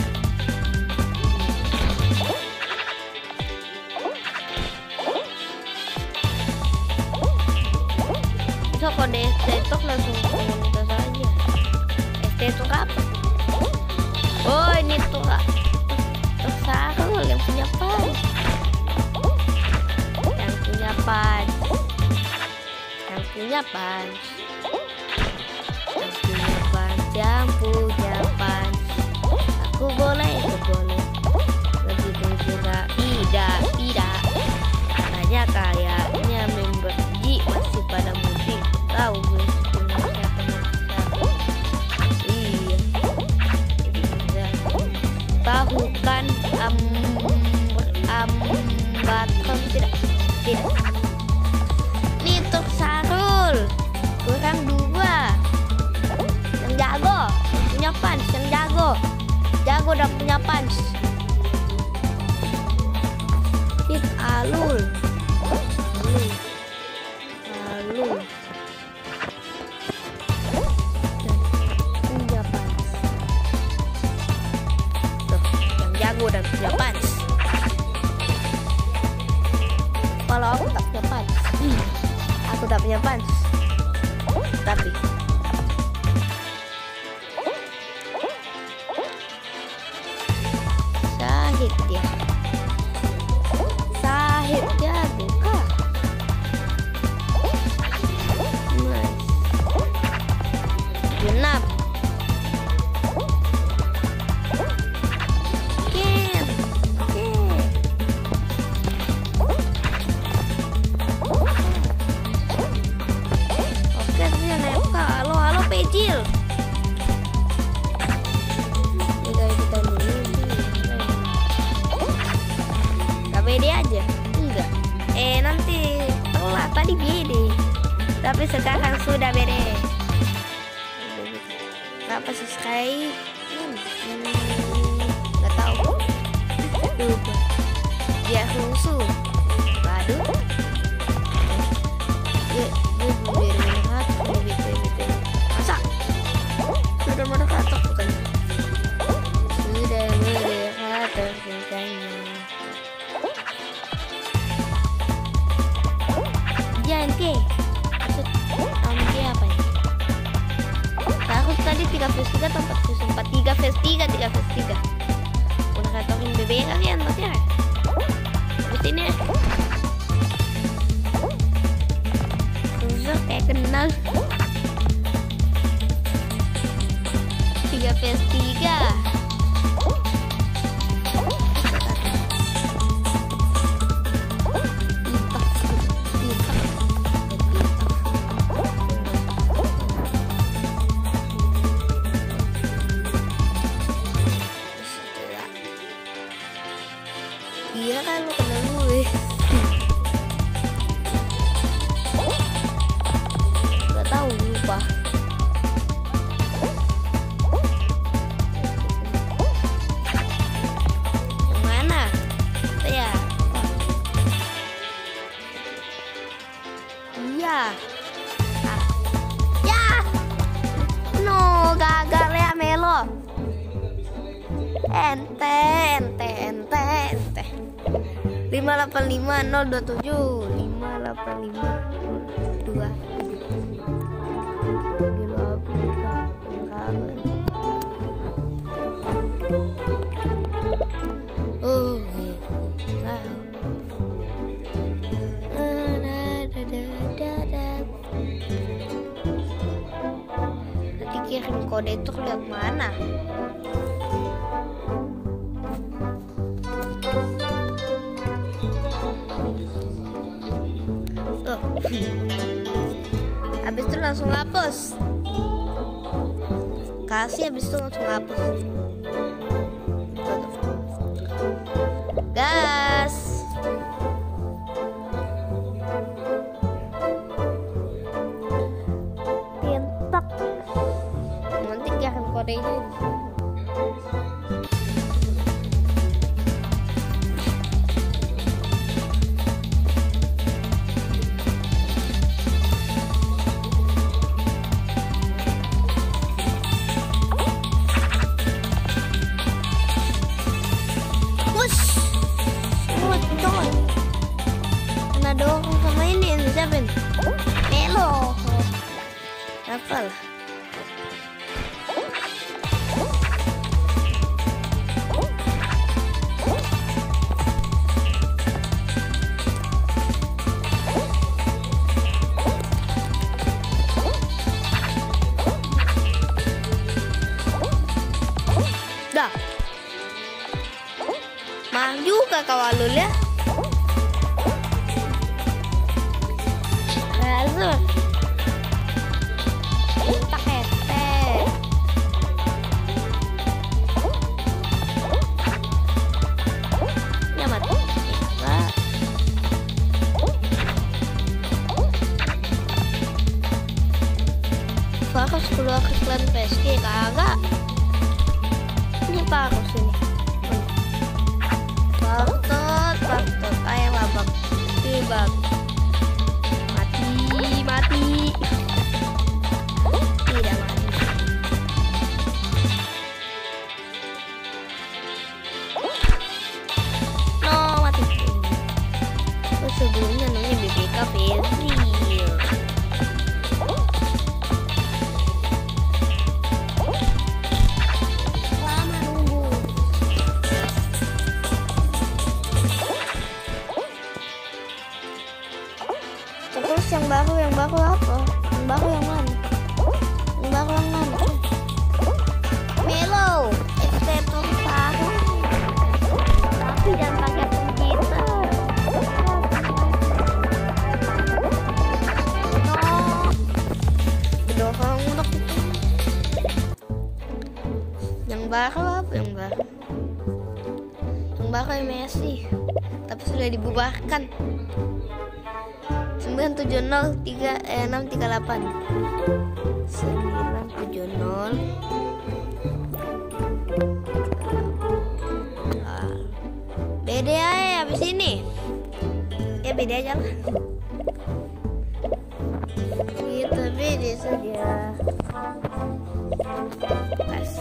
Bisa kode ST itu langsung komunitas aja. ST itu apa? Oh ini tuh kak. Sarul yang punya punch. Yang punya punch. Yang punya punch. Yang punya punch. Yang punya punch. Aku boleh, aku boleh. Begitu juga tidak. Kayaknya member G masih pada mudik. Tahu gue punya siapa. Iya. Tahu kan ambatron tidak. Nih untuk Sarul kurang 2. Yang jago punya punch. Yang jago dan punya punch. Hit Alul. Punya punch. Tuh, yang jago dan punya punch. Kalau aku tak punya punch. Aku tak punya punch. Tapi Sahid dia. Sahid jago kah? Nice. Genap. Pejil. Gak BD aja? Enggak. Nanti telat. Tadi BD. Tapi sekarang sudah BD. Kenapa subscribe? Gak tahu. Dia rusuh. Waduh. phase 3 atau 4 phase 4? 3 phase 3, 3 phase 3. Udah katokin BB kalian berarti ya. Habis ini Rusak kayak kenal. 3 phase 3. Gila kan lu kena gue. Gak tahu, lupa. Yang mana? Ya. Iya. Ya. No, gagal ya Melo. Ente. 585 027 585 02. Nanti kirim kode itu lihat mana? Habis itu langsung hapus. Kasih habis itu langsung hapus. Gas. Pintak. Nanti kirim kodenya. Dorong sama ini siapa ini? Melo. Apa lah? Dah. Mah juga kawalul ya. Tak ete. Nyamat. Bagus keluar ke klan PSG kagak. Ini bagus ini. Baktot. Ayo babak. Tibak. Mati. Tidak mati. No, mati. Sebelumnya namanya BBK Versi. Lama nunggu. Terus yang baru apa? Yang baru yang mana? Melo, extender baru. Tapi jangan pakai kita. No, dorong untuk itu. Yang baru apa? Yang baru Messi, tapi sudah dibubarkan. 970 638 970 beda ya habis ini ya beda aja lah kita beda saja pas.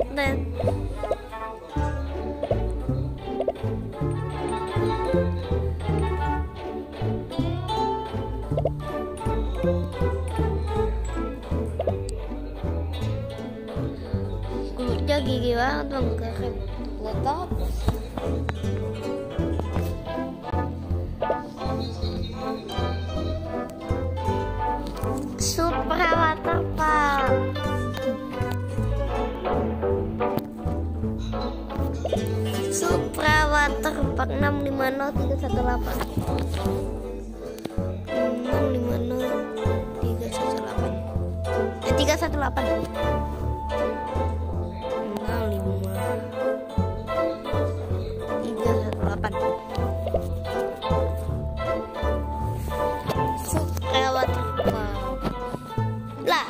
Dan kulitnya gigi banget bang, keren. Lihat apa? Supra Waterpark. Supra Waterpark 650318. 318. 318. Supra Waterpark. Lah.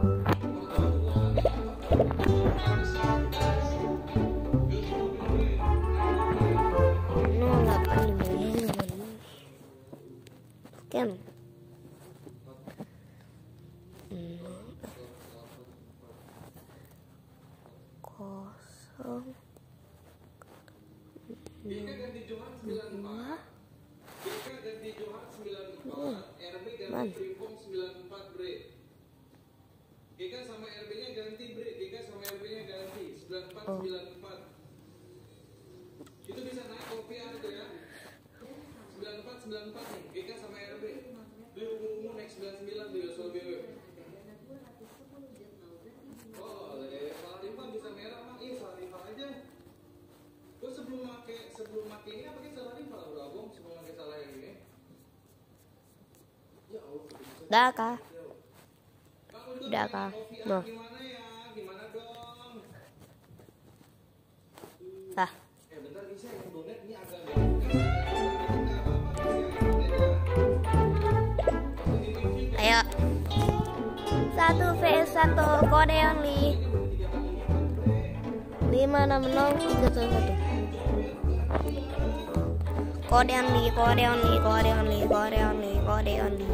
Sekian. Kosong. Man. GK sama RB-nya ganti bre, GK sama RB-nya ganti 9494. Itu bisa naik OPR tuh ya. 9494 nih, GK sama RB. Beli ungu naik 99 tuh Yosol BW. Oh, Salarifa bisa merah mah, iya Salarifa aja. Gue sebelum make ini apa pakai Salarifa lah bro, Abang, sebelum make salah yang ini. Ya Allah. Dah kah? Udah kah? Noh. Gimana ya? Gimana dong? Dah. Bentar bisa yang donat ini agak Ayo. 1 vs 1 kode only. 560311. Kode only, kode only, kode only, kode only, kode only.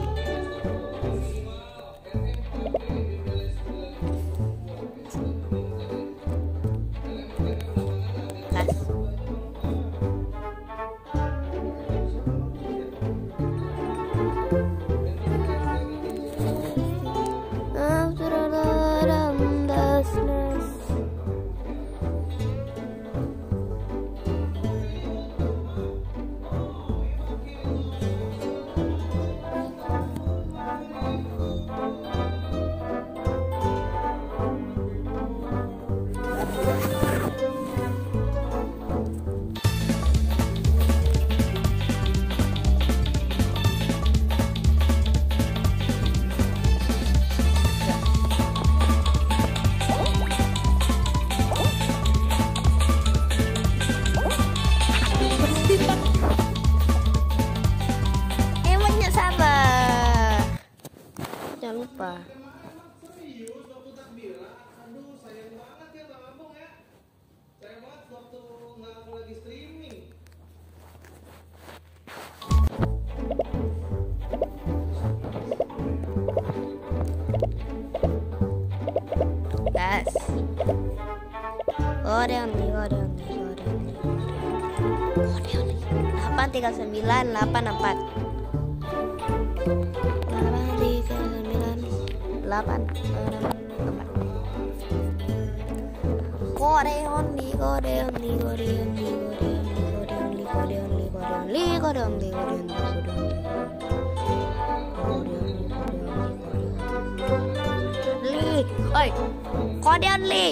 Jangan lupa. serius waktu takbiran. Aduh sayang banget ya Bang Abang ya. Sayang banget waktu nggak aku lagi streaming. Gas. Kode only, kode only, kode only, kode only. 839848. 839848. Kode only, kode only, kode only, kode only, kode only, kode only, kode only, kode only, kode only, oi, kode only.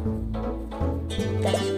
Gas.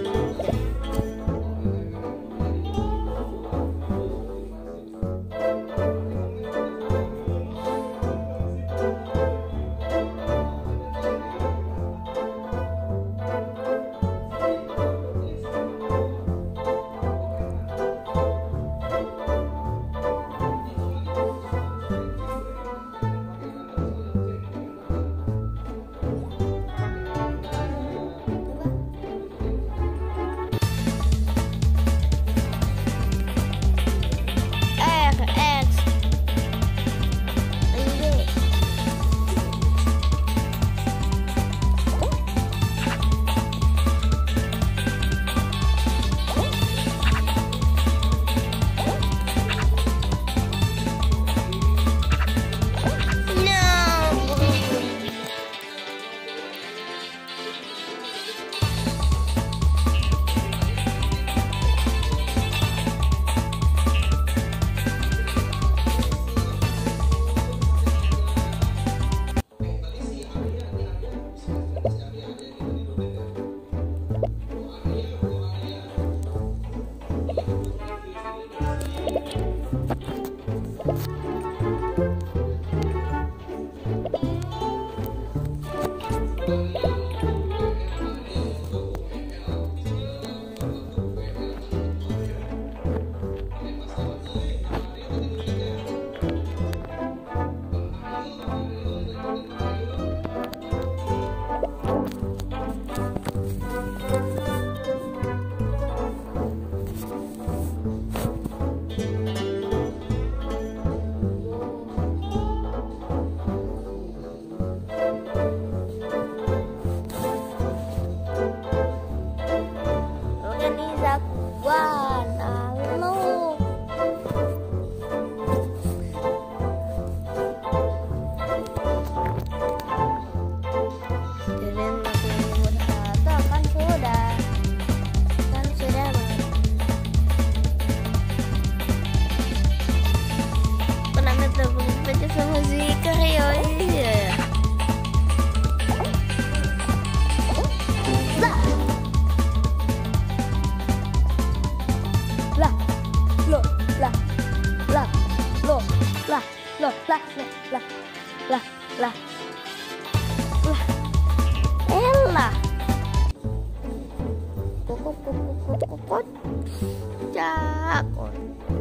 Cakon.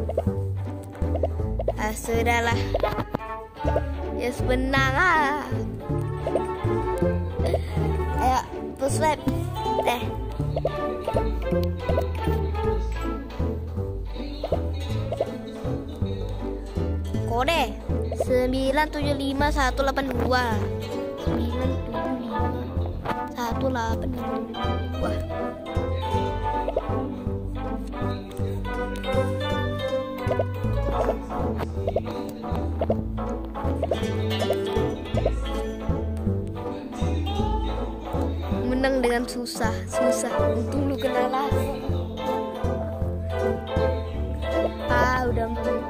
Sudahlah. Ya sebenarnya lah. Ayo push web. Kode 975182. 975182. Menang dengan susah. Untung lu kena langsung. Udah menang.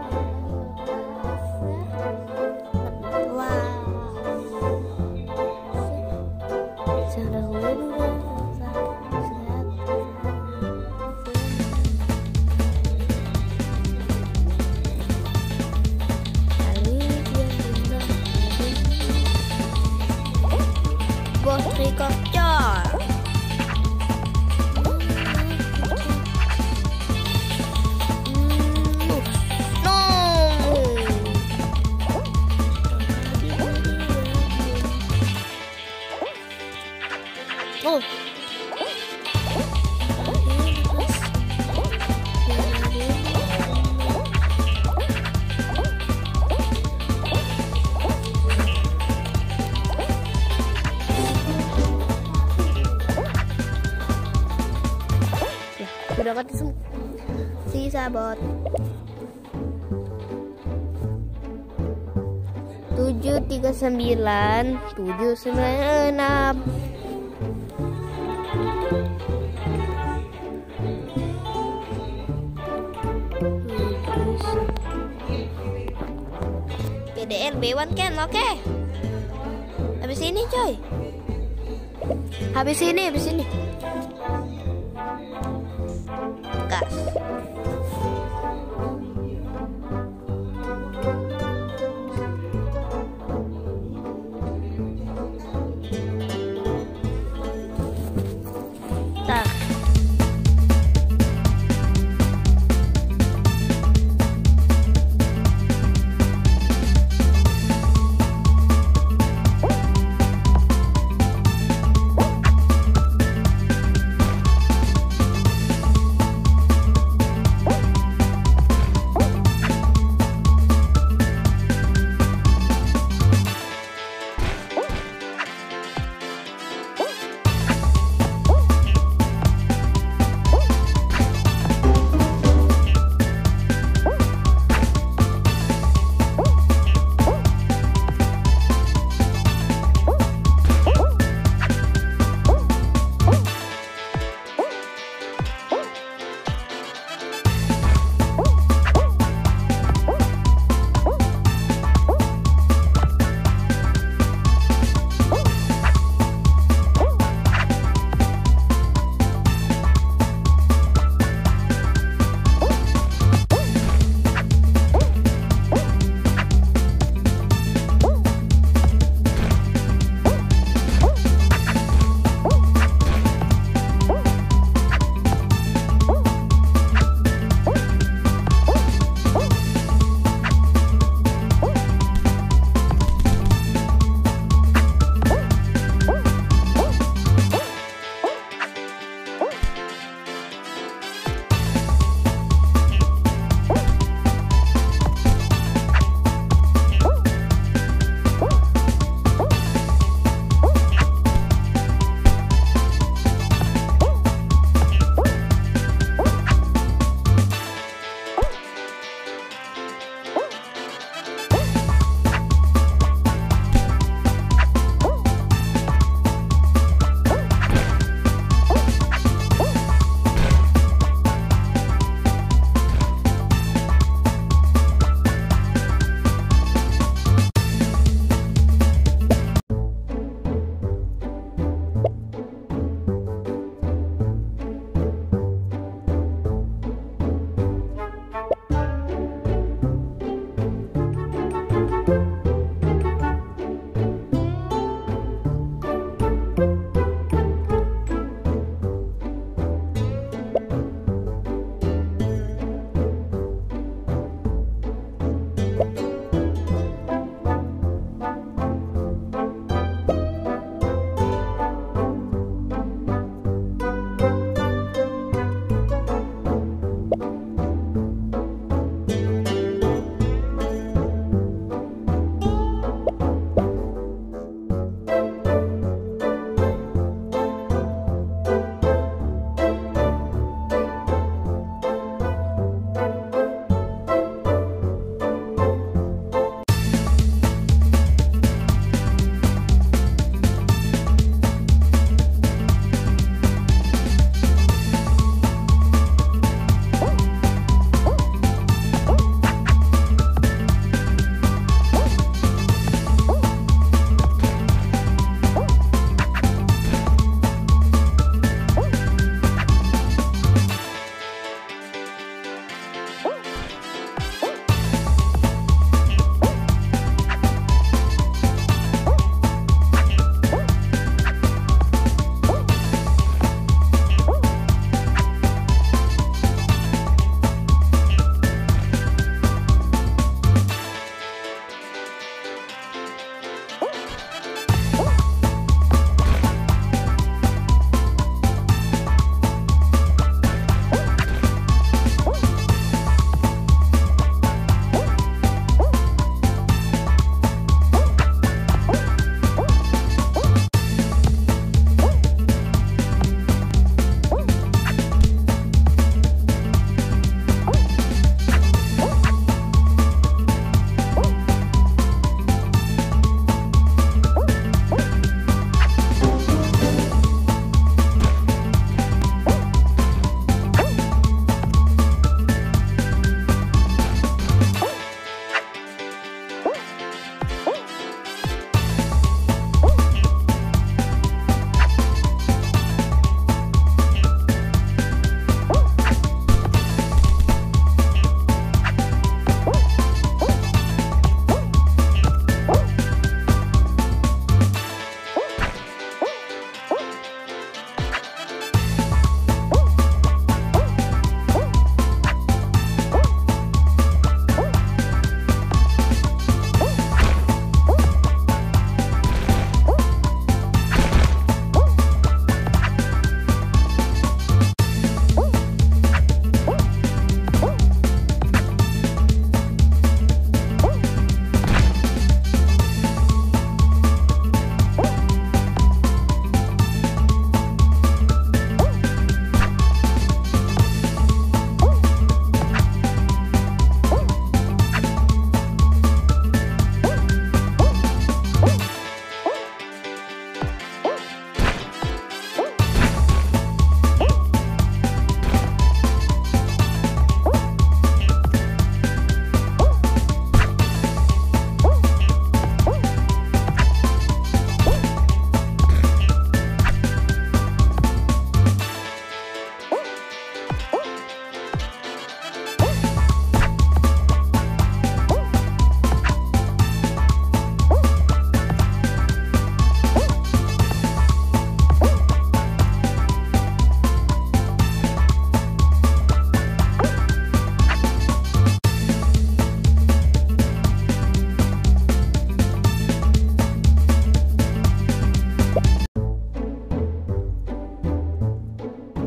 Ghost Recapture. No. Oh. Sudah mati semua. Sisa bot 739796. PDL B1 kan, oke. Habis ini coy. Habis ini. Gas.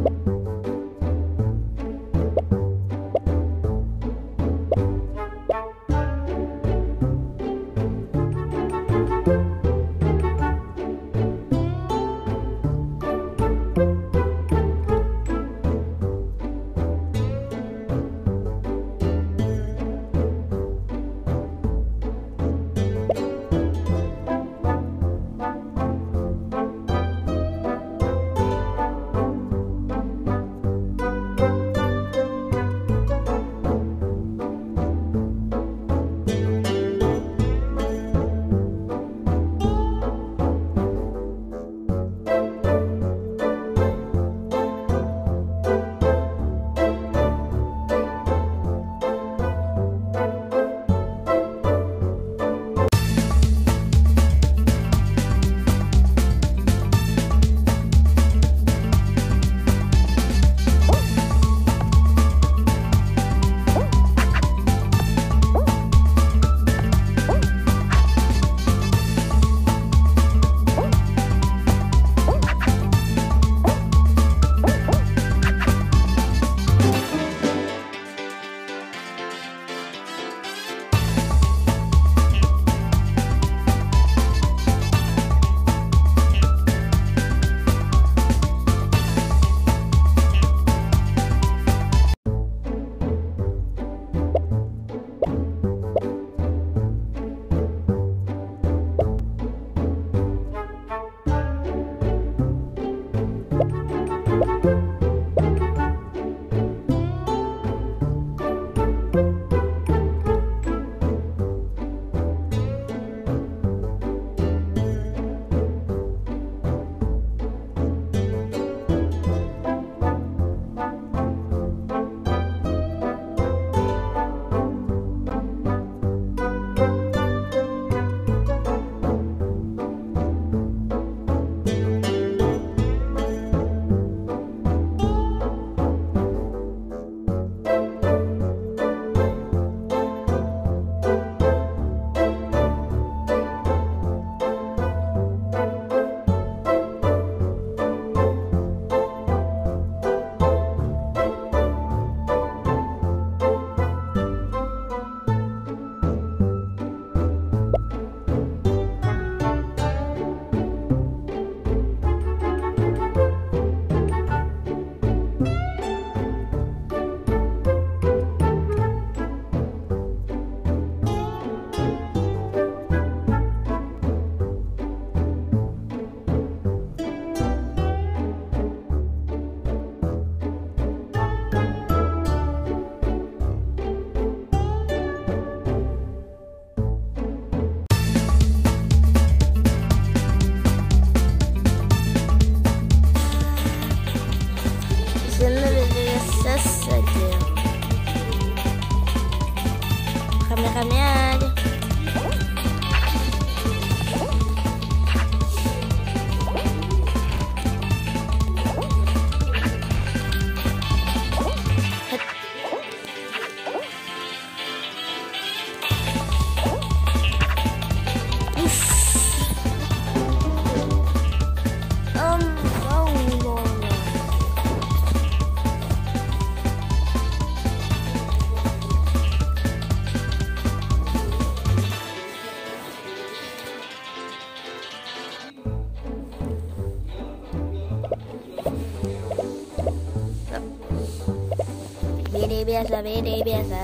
BD biasa.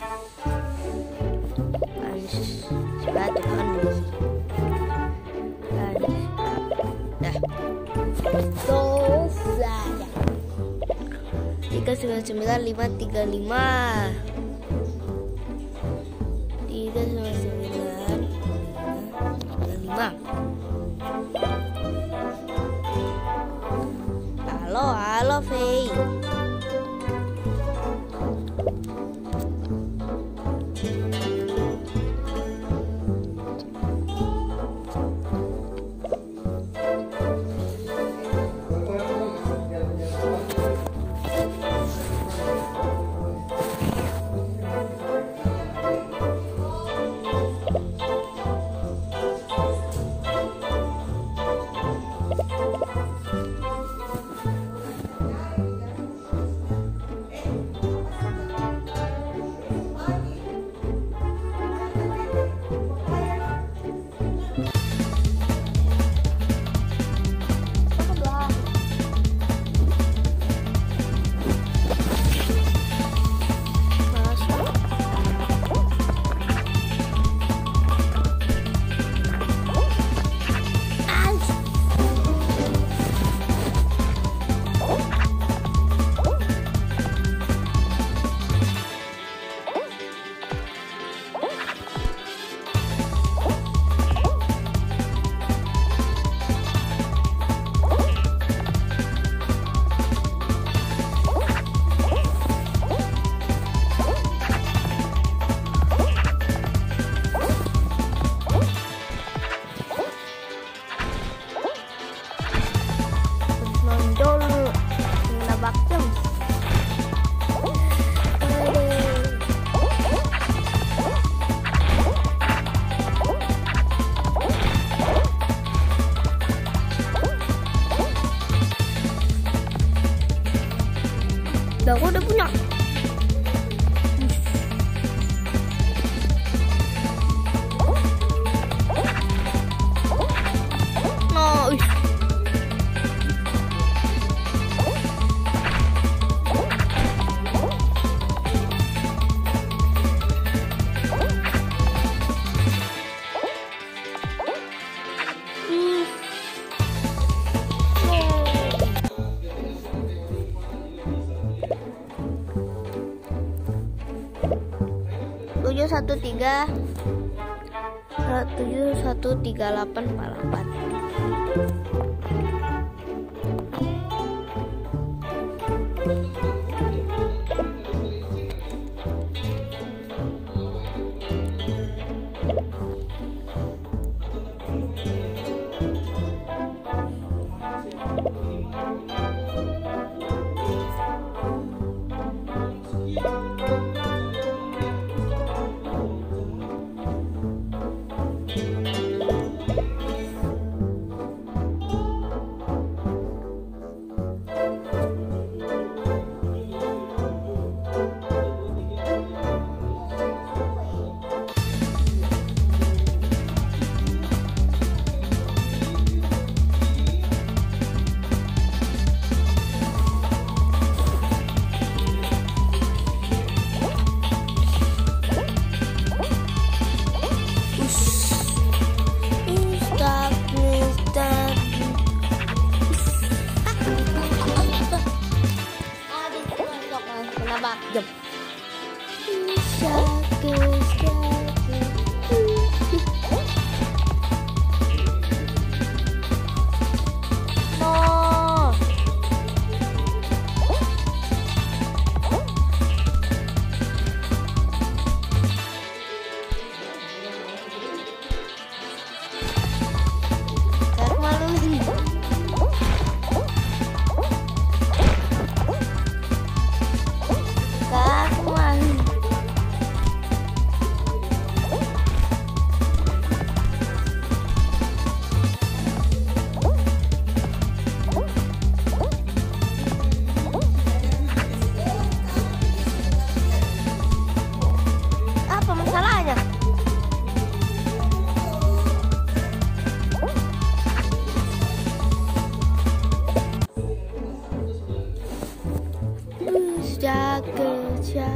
Sepatu panis. Dah. Selesai. 399 Halo Faye. Lah, aku udah punya. Tujuh satu tiga 713844. Jom. Kerja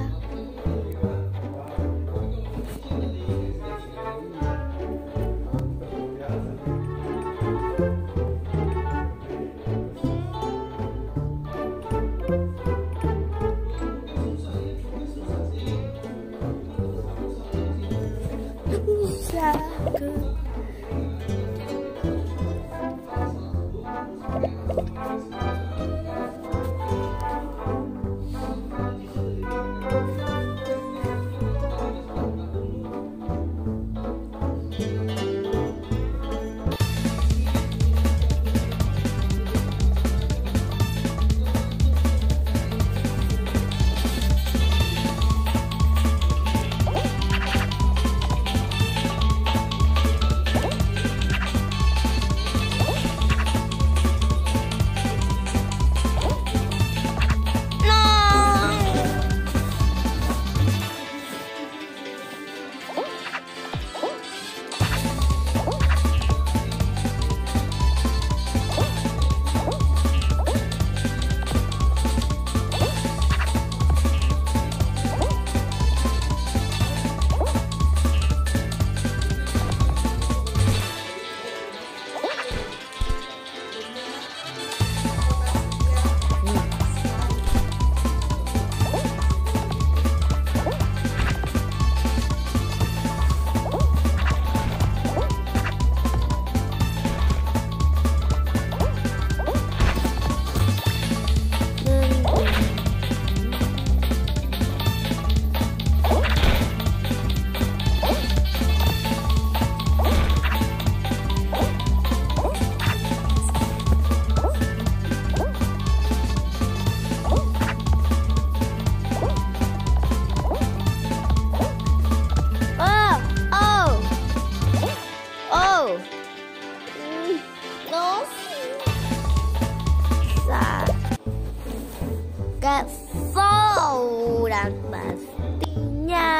bisa dan pastinya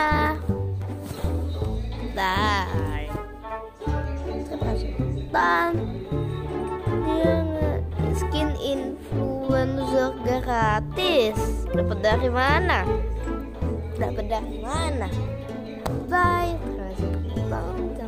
dan skin influencer gratis. Dapat dari mana? Bye.